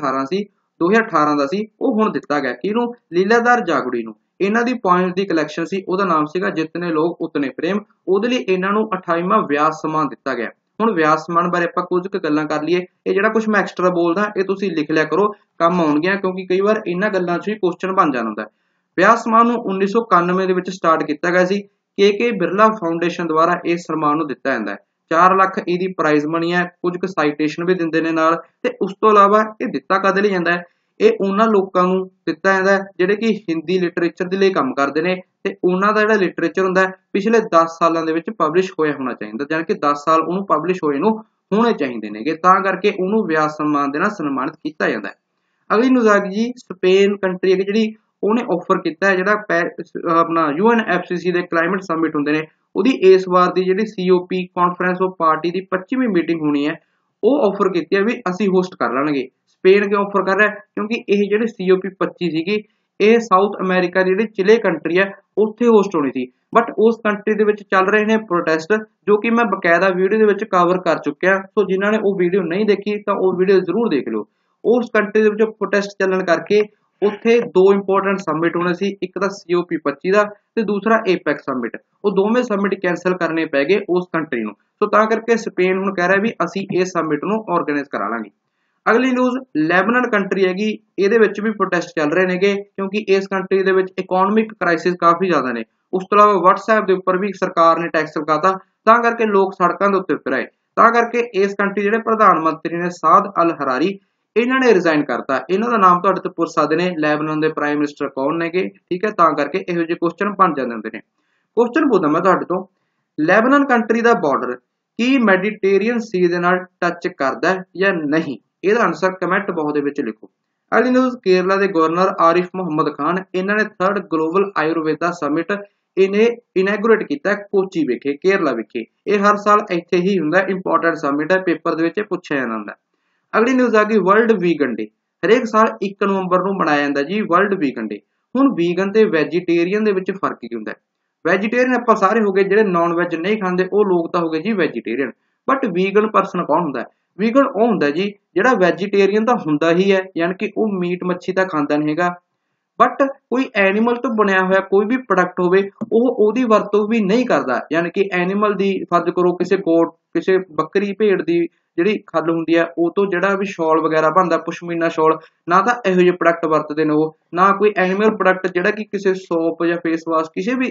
2018 ਦਾ ਸੀ, ਉਹ ਹੁਣ ਦਿੱਤਾ ਗਿਆ ਕਿਹਨੂੰ? ਲੀਲਾਧਰ ਜਾਗੁੜੀ ਨੂੰ। ਇਹਨਾਂ ਦੀ ਪੁਆਇੰਟ ਦੀ ਕਲੈਕਸ਼ਨ ਸੀ, ਉਹਦਾ ਨਾਮ ਸੀਗਾ ਜਿਤਨੇ ਲੋਕ ਉਤਨੇ ਪ੍ਰੇਮ। ਉਹਦੇ ਲਈ ਇਹਨਾਂ ਨੂੰ 28ਵਾਂ ਵਿਆਸ ਸਨਮਾਨ ਦਿੱਤਾ ਗਿਆ। ਹੁਣ ਵਿਆਸ ਸਨਮਾਨ ਬਾਰੇ ਆਪਾਂ ਕੁਝ ਕੁ ਗੱਲਾਂ ਕਰ ਲਈਏ। ਇਹ ਜਿਹੜਾ ਕੁਝ ਮੈਂ ਐਕਸਟਰਾ ਬੋਲਦਾ ਇਹ ਤੁਸੀਂ ਲਿਖ ਲਿਆ ਕਰੋ, ਕੰਮ ਆਉਣਗੀਆਂ, ਕਿਉਂਕਿ ਕਈ ਵਾਰ ਇਹਨਾਂ ਗੱਲਾਂ 'ਚ ਵੀ ਕੁਐਸਚਨ ਬਣ ਜਾਂਦਾ ਹੁੰਦਾ। ਵਿਆਸ ਸਨਮਾਨ ਨੂੰ 1991 ਦੇ ਵਿੱਚ ਸਟਾਰਟ ਕੀਤਾ ਗਿਆ ਸੀ। KK ਬਿਰਲਾ ਫਾਊਂਡੇਸ਼ਨ ਦੁਆਰਾ ਇਸ ਸਨਮਾਨ ਨੂੰ ਦਿੱਤਾ ਜਾਂਦਾ ਹੈ। 4 ਲੱਖ ਇਹਦੀ ਪ੍ਰਾਈਜ਼ ਮਨੀ ਹੈ, ਕੁਝ ਕੁ ਸਾਈਟੇਸ਼ਨ ਵੀ ਦਿੰਦੇ ਨੇ ਨਾਲ। ਤੇ ਉਸ ਤੋਂ ਇਲਾਵਾ ਇਹ ਦਿੱਤਾ ਕਦੇ ਲਈ ਜਾਂਦਾ ਹੈ? ਇਹ ਉਹਨਾਂ ਲੋਕਾਂ ਨੂੰ ਦਿੱਤਾ ਜਾਂਦਾ ਹੈ ਜਿਹੜੇ ਕਿ ਹਿੰਦੀ ਲਿਟਰੇਚਰ ਦੇ ਲਈ ਕੰਮ ਕਰਦੇ ਨੇ, ਤੇ ਉਹਨਾਂ ਦਾ ਜਿਹੜਾ ਲਿਟਰੇਚਰ ਹੁੰਦਾ ਪਿਛਲੇ 10 ਸਾਲਾਂ ਦੇ ਵਿੱਚ ਪਬਲਿਸ਼ ਹੋਇਆ ਹੋਣਾ ਚਾਹੀਦਾ, ਯਾਨੀ ਕਿ 10 ਸਾਲ ਉਹਨੂੰ ਪਬਲਿਸ਼ ਹੋਏ ਨੂੰ ਹੋਣੇ ਚਾਹੀਦੇ ਨੇਗੇ, ਤਾਂ ਕਰਕੇ ਉਹਨੂੰ ਵਿਆਸ ਸਨਮਾਨ ਦੇ ਨਾਲ ਸਨਮਾਨਿਤ ਕੀਤਾ ਜਾਂਦਾ ਹੈ। ਅਗਲੀ ਨਿਊਜ਼ ਆ ਗਈ ਜੀ ਸਪੇਨ ਕੰਟਰੀ ਹੈ ਜਿਹੜੀ ਉਹਨੇ ਆਫਰ ਕੀਤਾ ਹੈ ਜਿਹੜਾ ਆਪਣਾ UNFCCC ਦੇ ਕਲਾਈਮੇਟ ਸਮਿਟ ਹੁੰਦੇ ਨੇ ਉਹਦੀ ਇਸ ਵਾਰ ਦੀ ਜਿਹੜੀ COP ਕਾਨਫਰੰਸ ਆਫ ਪਾਰਟੀ ਦੀ 25ਵੀਂ ਮੀਟਿੰਗ ਹੋਣੀ ਹੈ, ਉਹ ਆਫਰ ਕੀਤੀ ਹੈ ਵੀ ਅਸੀਂ ਹੋਸਟ ਕਰ ਲਾਂਗੇ। ਸਪੇਨ ਕਿਉਂ ਆਫਰ ਕਰ ਰਿਹਾ? ਕਿਉਂਕਿ ਇਹ ਜਿਹੜੀ COP 25 ਸੀਗੀ ਇਹ ਸਾਊਥ ਅਮਰੀਕਾ ਦੀ ਜਿਹੜੀ ਚਿਲੇ ਕੰਟਰੀ ਹੈ ਉੱਥੇ ਹੋਸਟ ਹੋਣੀ ਸੀ, ਬਟ ਉਸ ਕੰਟਰੀ ਦੇ ਵਿੱਚ ਚੱਲ ਰਹੇ ਨੇ ਪ੍ਰੋਟੈਸਟ, ਜੋ ਕਿ ਮੈਂ ਬਕਾਇਦਾ ਵੀਡੀਓ ਦੇ ਵਿੱਚ ਕਵਰ ਕਰ ਚੁੱਕਿਆ। ਸੋ ਜਿਨ੍ਹਾਂ ਨੇ ਉਹ ਵੀਡੀਓ ਨਹੀਂ ਦੇਖੀ ਤਾਂ ਉਹ ਵੀਡੀਓ ਜ਼ਰੂਰ ਦੇਖ ਲਿਓ। ਉਸ ਕੰਟਰੀ ਦੇ ਵਿੱਚ ਪ੍ਰੋਟੈਸਟ ਚੱਲਣ ਕਰਕੇ ਉੱਥੇ 2 ਇੰਪੋਰਟੈਂਟ ਸਮਿਟ ਹੋਣੇ ਸੀ, ਇੱਕ ਤਾਂ COP 25 ਦਾ ਤੇ ਦੂਸਰਾ APEC ਸਮਿਟ। ਉਹ ਦੋਵੇਂ ਸਮਿਟ ਕੈਂਸਲ ਕਰਨੇ ਪੈ ਗਏ ਉਸ ਕੰਟਰੀ ਨੂੰ। ਸੋ ਤਾਂ ਕਰਕੇ ਸਪੇਨ ਹੁਣ ਕਹਿ ਰਿਹਾ ਵੀ ਅਸੀਂ ਇਸ ਸਮਿਟ ਨੂੰ ਆਰਗੇਨਾਈਜ਼ ਕਰਾ ਲਾਂਗੇ। ਅਗਲੀ ਨਿਊਜ਼ ਲੈਬਨਾਨ ਕੰਟਰੀ ਹੈਗੀ, ਇਹਦੇ ਵਿੱਚ ਵੀ ਪ੍ਰੋਟੈਸਟ ਚੱਲ ਰਹੇ ਨੇਗੇ, ਕਿਉਂਕਿ ਇਸ ਕੰਟਰੀ ਦੇ ਵਿੱਚ ਇਕਨੋਮਿਕ ਕ੍ਰਾਈਸਿਸ ਕਾਫੀ ਜ਼ਿਆਦਾ ਨੇ। ਉਸ ਤੋਂ ਇਲਾਵਾ WhatsApp ਦੇ ਉੱਪਰ ਵੀ ਸਰਕਾਰ ਨੇ ਟੈਕਸ ਲਗਾਤਾ, ਤਾਂ ਕਰਕੇ ਲੋਕ ਸੜਕਾਂ ਦੇ ਉੱਤੇ ਉਤਰ ਆਏ। ਤਾਂ ਕਰਕੇ ਇਸ ਕੰਟਰੀ ਜਿਹੜੇ ਪ੍ਰਧਾਨ ਮੰਤਰੀ ਨੇ ਸਾਦ ਅਲ ਹਰਾਰੀ, ਇਹਨਾਂ ਨੇ ਰਿਜ਼ਾਈਨ ਕਰਤਾ। ਇਹਨਾਂ ਦਾ ਨਾਮ ਤੁਹਾਡੇ ਤੋਂ ਪੁੱਛ ਸਕਦੇ ਨੇ ਲੈਬਨਾਨ ਦੇ ਪ੍ਰਾਈਮ ਮਿਨਿਸਟਰ ਕੌਣ ਨੇਗੇ, ਠੀਕ ਹੈ, ਤਾਂ ਕਰਕੇ ਇਹੋ ਜਿਹੇ ਕੁਐਸਚਨ ਬਣ ਜਾਂਦੇ ਹੁੰਦੇ ਨੇ। ਕੁਐਸਚਨ ਪੁੱਛਦਾ ਮੈਂ ਤੁਹਾਡੇ ਤੋਂ, ਲੈਬਨਾਨ ਕੰਟਰੀ ਦਾ ਬਾਰਡਰ ਕੀ ਮੈਡੀਟੇਰੀਅਨ ਸੀ ਦੇ ਨਾਲ ਟੱਚ ਕਰਦਾ ਜਾਂ ਨਹੀਂ? ਇਹਦਾ ਆਨਸਰ ਕਮੈਂਟ ਬਾਕਸ ਦੇ ਵਿੱਚ ਲਿਖੋ। ਅਗਲੀ ਨਿਊਜ਼ ਕੇਰਲਾ ਦੇ ਗਵਰਨਰ ਆਰਿਫ ਮੁਹੰਮਦ ਖਾਨ, ਇਹਨਾਂ ਨੇ 3rd ਗਲੋਬਲ ਆਯੁਰਵੇਦਾ ਸਮਿਟ ਇਹਨੇ ਇਨੈਗੂਰੇਟ ਕੀਤਾ ਕੋਚੀ ਵਿਖੇ, ਕੇਰਲਾ ਵਿਖੇ। ਇਹ ਹਰ ਸਾਲ ਇੱਥੇ ਹੀ ਹੁੰਦਾ, ਇੰਪੋਰਟੈਂਟ ਸਮਿਟ ਹੈ, ਪੇਪਰ ਦੇ ਵਿੱਚ ਪੁੱਛਿਆ ਜਾਂਦਾ ਹੁੰਦਾ। ਅਗਲੀ ਨਿਊਜ਼ ਆ ਗਈ ਵਰਲਡ ਵੀਗਨ ਡੇ। ਹਰੇਕ ਸਾਲ 1 ਨਵੰਬਰ ਨੂੰ ਮਨਾਇਆ ਜਾਂਦਾ ਜੀ ਵਰਲਡ ਵੀਗਨ ਡੇ। ਹੁਣ ਵੀਗਨ ਤੇ ਵੈਜੀਟੇਰੀਅਨ ਦੇ ਵਿੱਚ ਫਰਕ ਕੀ ਹੁੰਦਾ? ਵੈਜੀਟੇਰੀਅਨ ਆਪਾਂ ਸਾਰੇ ਹੋ ਗਏ, ਜਿਹੜੇ ਨੌਨ ਵੈਜ ਨਹੀਂ ਖਾਂਦੇ ਉਹ ਲੋਕ ਤਾਂ ਹੋ ਗਏ ਜੀ ਵੈਜੀਟੇਰੀਅਨ, ਬਟ ਵੀਗਨ ਪਰਸਨ ਕੌਣ ਹੁੰਦਾ? ਵੀਗਨ ਉਹ ਹੁੰਦਾ ਜੀ ਜਿਹੜਾ ਵੈਜੀਟੇਰੀਅਨ ਤਾਂ ਹੁੰਦਾ ਹੀ ਹੈ, ਯਾਨੀ ਕਿ ਉਹ ਮੀਟ ਮੱਛੀ ਤਾਂ ਖਾਂਦਾ ਨਹੀਂ ਹੈਗਾ, ਬਟ ਕੋਈ ਐਨੀਮਲ ਤੋਂ ਬਣਿਆ ਹੋਇਆ ਕੋਈ ਵੀ ਪ੍ਰੋਡਕਟ ਹੋਵੇ ਉਹ ਉਹਦੀ ਵਰਤੋਂ ਵੀ ਨਹੀਂ ਕਰਦਾ, ਯਾਨੀ ਕਿ ਐਨੀਮਲ ਦੀ ਫਰਜ਼ ਕਰੋ ਕਿਸੇ ਗੋਟ, ਕਿਸੇ ਬੱਕਰੀ ਭੇਡ ਦੀ ਜਿਹੜੀ ਖੱਲ ਹੁੰਦੀ ਹੈ ਉਹ ਤੋਂ ਜਿਹੜਾ ਵੀ ਸ਼ਾਲ ਵਗੈਰਾ ਬਣਦਾ, ਪਸ਼ਮੀਨਾ ਸ਼ਾਲ, ਨਾ ਤਾਂ ਇਹੋ ਜਿਹੇ ਪ੍ਰੋਡਕਟ ਵਰਤਦੇ ਨੇ ਉਹ, ਨਾ ਕੋਈ ਐਨੀਮਲ ਪ੍ਰੋਡਕਟ ਜਿਹੜਾ ਕਿ ਕਿਸੇ ਸੋਪ ਜਾਂ ਫੇਸ ਵਾਸ਼ ਕਿਸੇ ਵੀ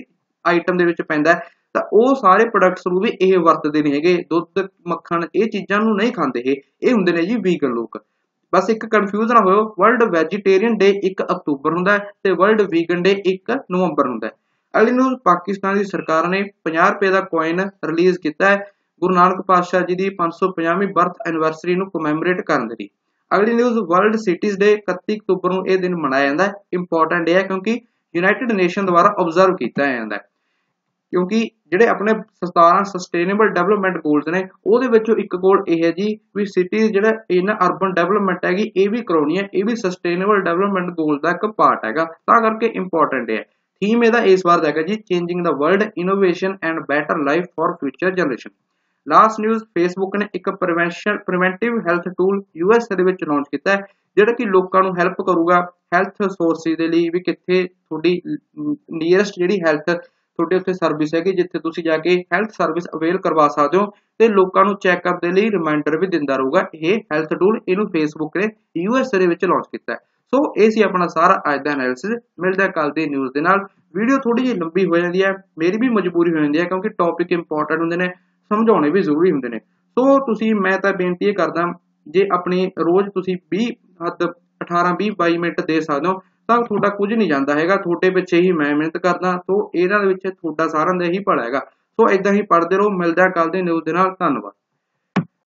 ਆਈਟਮ ਦੇ ਵਿੱਚ ਪੈਂਦਾ ਹੈ ਤਾਂ ਉਹ ਸਾਰੇ ਪ੍ਰੋਡਕਟਸ ਨੂੰ ਵੀ ਇਹ ਵਰਤਦੇ ਨਹੀਂ ਹੈਗੇ। ਦੁੱਧ ਮੱਖਣ ਇਹ ਚੀਜ਼ਾਂ ਨੂੰ ਨਹੀਂ ਖਾਂਦੇ ਇਹ ਹੁੰਦੇ ਨੇ ਜੀ ਵੀਗਨ ਲੋਕ। ਬਸ ਇੱਕ ਕਨਫਿਊਜ਼ ਨਾ ਹੋਇਓ, ਵਰਲਡ ਵੈਜੀਟੇਰੀਅਨ ਡੇ 1 ਅਕਤੂਬਰ ਹੁੰਦਾ ਹੈ ਤੇ ਵਰਲਡ ਵੀਗਨ ਡੇ 1 ਨਵੰਬਰ ਹੁੰਦਾ ਹੈ। ਅਗਲੀ ਨਿਊਜ਼, ਪਾਕਿਸਤਾਨ ਦੀ ਸਰਕਾਰ ਨੇ 50 ਰੁਪਏ ਦਾ ਕੋਇਨ ਰਿਲੀਜ਼ ਕੀਤਾ ਹੈ ਗੁਰੂ ਨਾਨਕ ਪਾਤਸ਼ਾਹ ਜੀ ਦੀ 550ਵੀਂ ਬਰਥ ਐਨੀਵਰਸਰੀ ਨੂੰ ਕਮੈਮੋਰੇਟ ਕਰਨ ਦੇ ਲਈ। ਅਗਲੀ ਨਿਊਜ਼, ਵਰਲਡ ਸਿਟੀਜ਼ ਡੇ 31 ਅਕਤੂਬਰ ਨੂੰ ਇਹ ਦਿਨ ਮਨਾਇਆ ਜਾਂਦਾ ਹੈ। ਇੰਪੋਰਟੈਂਟ ਇਹ ਹੈ ਕਿਉਂਕਿ ਯੂਨਾਈਟਿਡ ਨੇਸ਼ਨ ਦੁਆਰਾ ਆਬਜ਼ਰਵ ਕੀਤਾ ਜਾਂਦਾ ਹੈ, ਕਿਉਂਕਿ ਜਿਹੜੇ ਆਪਣੇ 17 ਸਸਟੇਨੇਬਲ ਡਿਵੈਲਪਮੈਂਟ ਗੋਲਸ ਨੇ ਉਹਦੇ ਵਿੱਚੋਂ ਇੱਕ ਗੋਲ ਇਹ ਹੈ ਜੀ ਵੀ ਸਿਟੀਜ਼ ਜਿਹੜਾ ਇਹਨਾਂ ਅਰਬਨ ਡਿਵੈਲਪਮੈਂਟ ਹੈਗੀ ਇਹ ਵੀ ਕਰਾਉਣੀ ਹੈ, ਇਹ ਵੀ ਸਸਟੇਨੇਬਲ ਡਿਵੈਲਪਮੈਂਟ ਗੋਲ ਦਾ ਇੱਕ ਪਾਰਟ ਹੈਗਾ, ਤਾਂ ਕਰਕੇ ਇੰਪੋਰਟੈਂਟ ਹੈ। ਥੀਮ ਇਹਦਾ ਇਸ ਵਾਰ ਦਾ ਹੈਗਾ ਜੀ ਚੇਂਜਿੰਗ ਦਾ world, innovation and better life for future generation. Last news, Facebook ਨੇ ਇੱਕ ਪ੍ਰੀਵੈਂਟਿਵ ਹੈਲਥ ਟੂਲ USA ਦੇ ਵਿੱਚ ਲਾਂਚ ਕੀਤਾ ਹੈ ਜਿਹੜਾ ਕਿ ਲੋਕਾਂ ਨੂੰ ਹੈਲਪ ਕਰੂਗਾ ਹੈਲਥ ਸੋਰਸਿਸ ਦੇ ਲਈ, ਵੀ ਕਿੱਥੇ ਤੁਹਾਡੀ ਨੀਅਰੈਸਟ ਜਿਹੜੀ ਹੈਲਥ ਤੁਹਾਡੇ ਉੱਥੇ ਸਰਵਿਸ ਹੈਗੀ ਜਿੱਥੇ ਤੁਸੀਂ ਜਾ ਕੇ ਹੈਲਥ ਸਰਵਿਸ ਅਵੇਲ ਕਰਵਾ ਸਕਦੇ ਹੋ ਤੇ ਲੋਕਾਂ ਨੂੰ ਚੈੱਕਅਪ ਦੇ ਲਈ ਰਿਮਾਈਂਡਰ ਵੀ ਦਿੰਦਾ ਰਹੂਗਾ ਇਹ ਹੈਲਥ ਟੂਲ। ਇਹਨੂੰ ਫੇਸਬੁੱਕ ਨੇ USA ਦੇ ਵਿੱਚ ਲਾਂਚ ਕੀਤਾ ਹੈ। ਸੋ ਇਹ ਸੀ ਆਪਣਾ ਸਾਰਾ ਅੱਜ ਦਾ ਐਨਾਲਿਸਿਸ। ਮਿਲਦਾ ਕੱਲ ਦੀ ਨਿਊਜ਼ ਦੇ ਨਾਲ। ਵੀਡੀਓ ਥੋੜੀ ਜਿਹੀ ਲੰਬੀ ਹੋ ਜਾਂਦੀ ਹੈ, ਮੇਰੀ ਵੀ ਮਜਬੂਰੀ ਹੋ ਜਾਂਦੀ ਹੈ ਕਿਉਂਕਿ ਟੌਪਿਕ ਇੰਪੋਰਟੈਂਟ ਹੁੰਦੇ ਨੇ, ਸਮਝਾਉਣੇ ਵੀ ਜ਼ਰੂਰੀ ਹੁੰਦੇ ਨੇ। ਸੋ ਤੁਸੀਂ, ਮੈਂ ਤਾਂ ਬੇਨਤੀ ਇਹ ਕਰਦਾ, ਜੇ ਆਪਣੀ ਰੋਜ਼ ਤੁਸੀਂ 18-20-22 ਮਿੰਟ ਦੇ ਸਕਦੇ ਹੋ ਤਾਂ ਤੁਹਾਡਾ ਕੁਝ ਨਹੀਂ ਜਾਂਦਾ ਹੈਗਾ, ਤੁਹਾਡੇ ਪਿੱਛੇ ਹੀ ਮੈਂ ਮਿਹਨਤ ਕਰਦਾ, ਸੋ ਇਹਨਾਂ ਦੇ ਵਿੱਚ ਤੁਹਾਡਾ ਸਾਰਿਆਂ ਦਾ ਹੀ ਭਲਾ ਹੈਗਾ। ਸੋ ਇਦਾਂ ਹੀ ਪੜ੍ਹਦੇ ਰਹੋ। ਮਿਲਦਾ ਕੱਲ ਦੀ ਨਿਊਜ਼ ਦੇ ਨਾਲ। ਧੰਨਵਾਦ।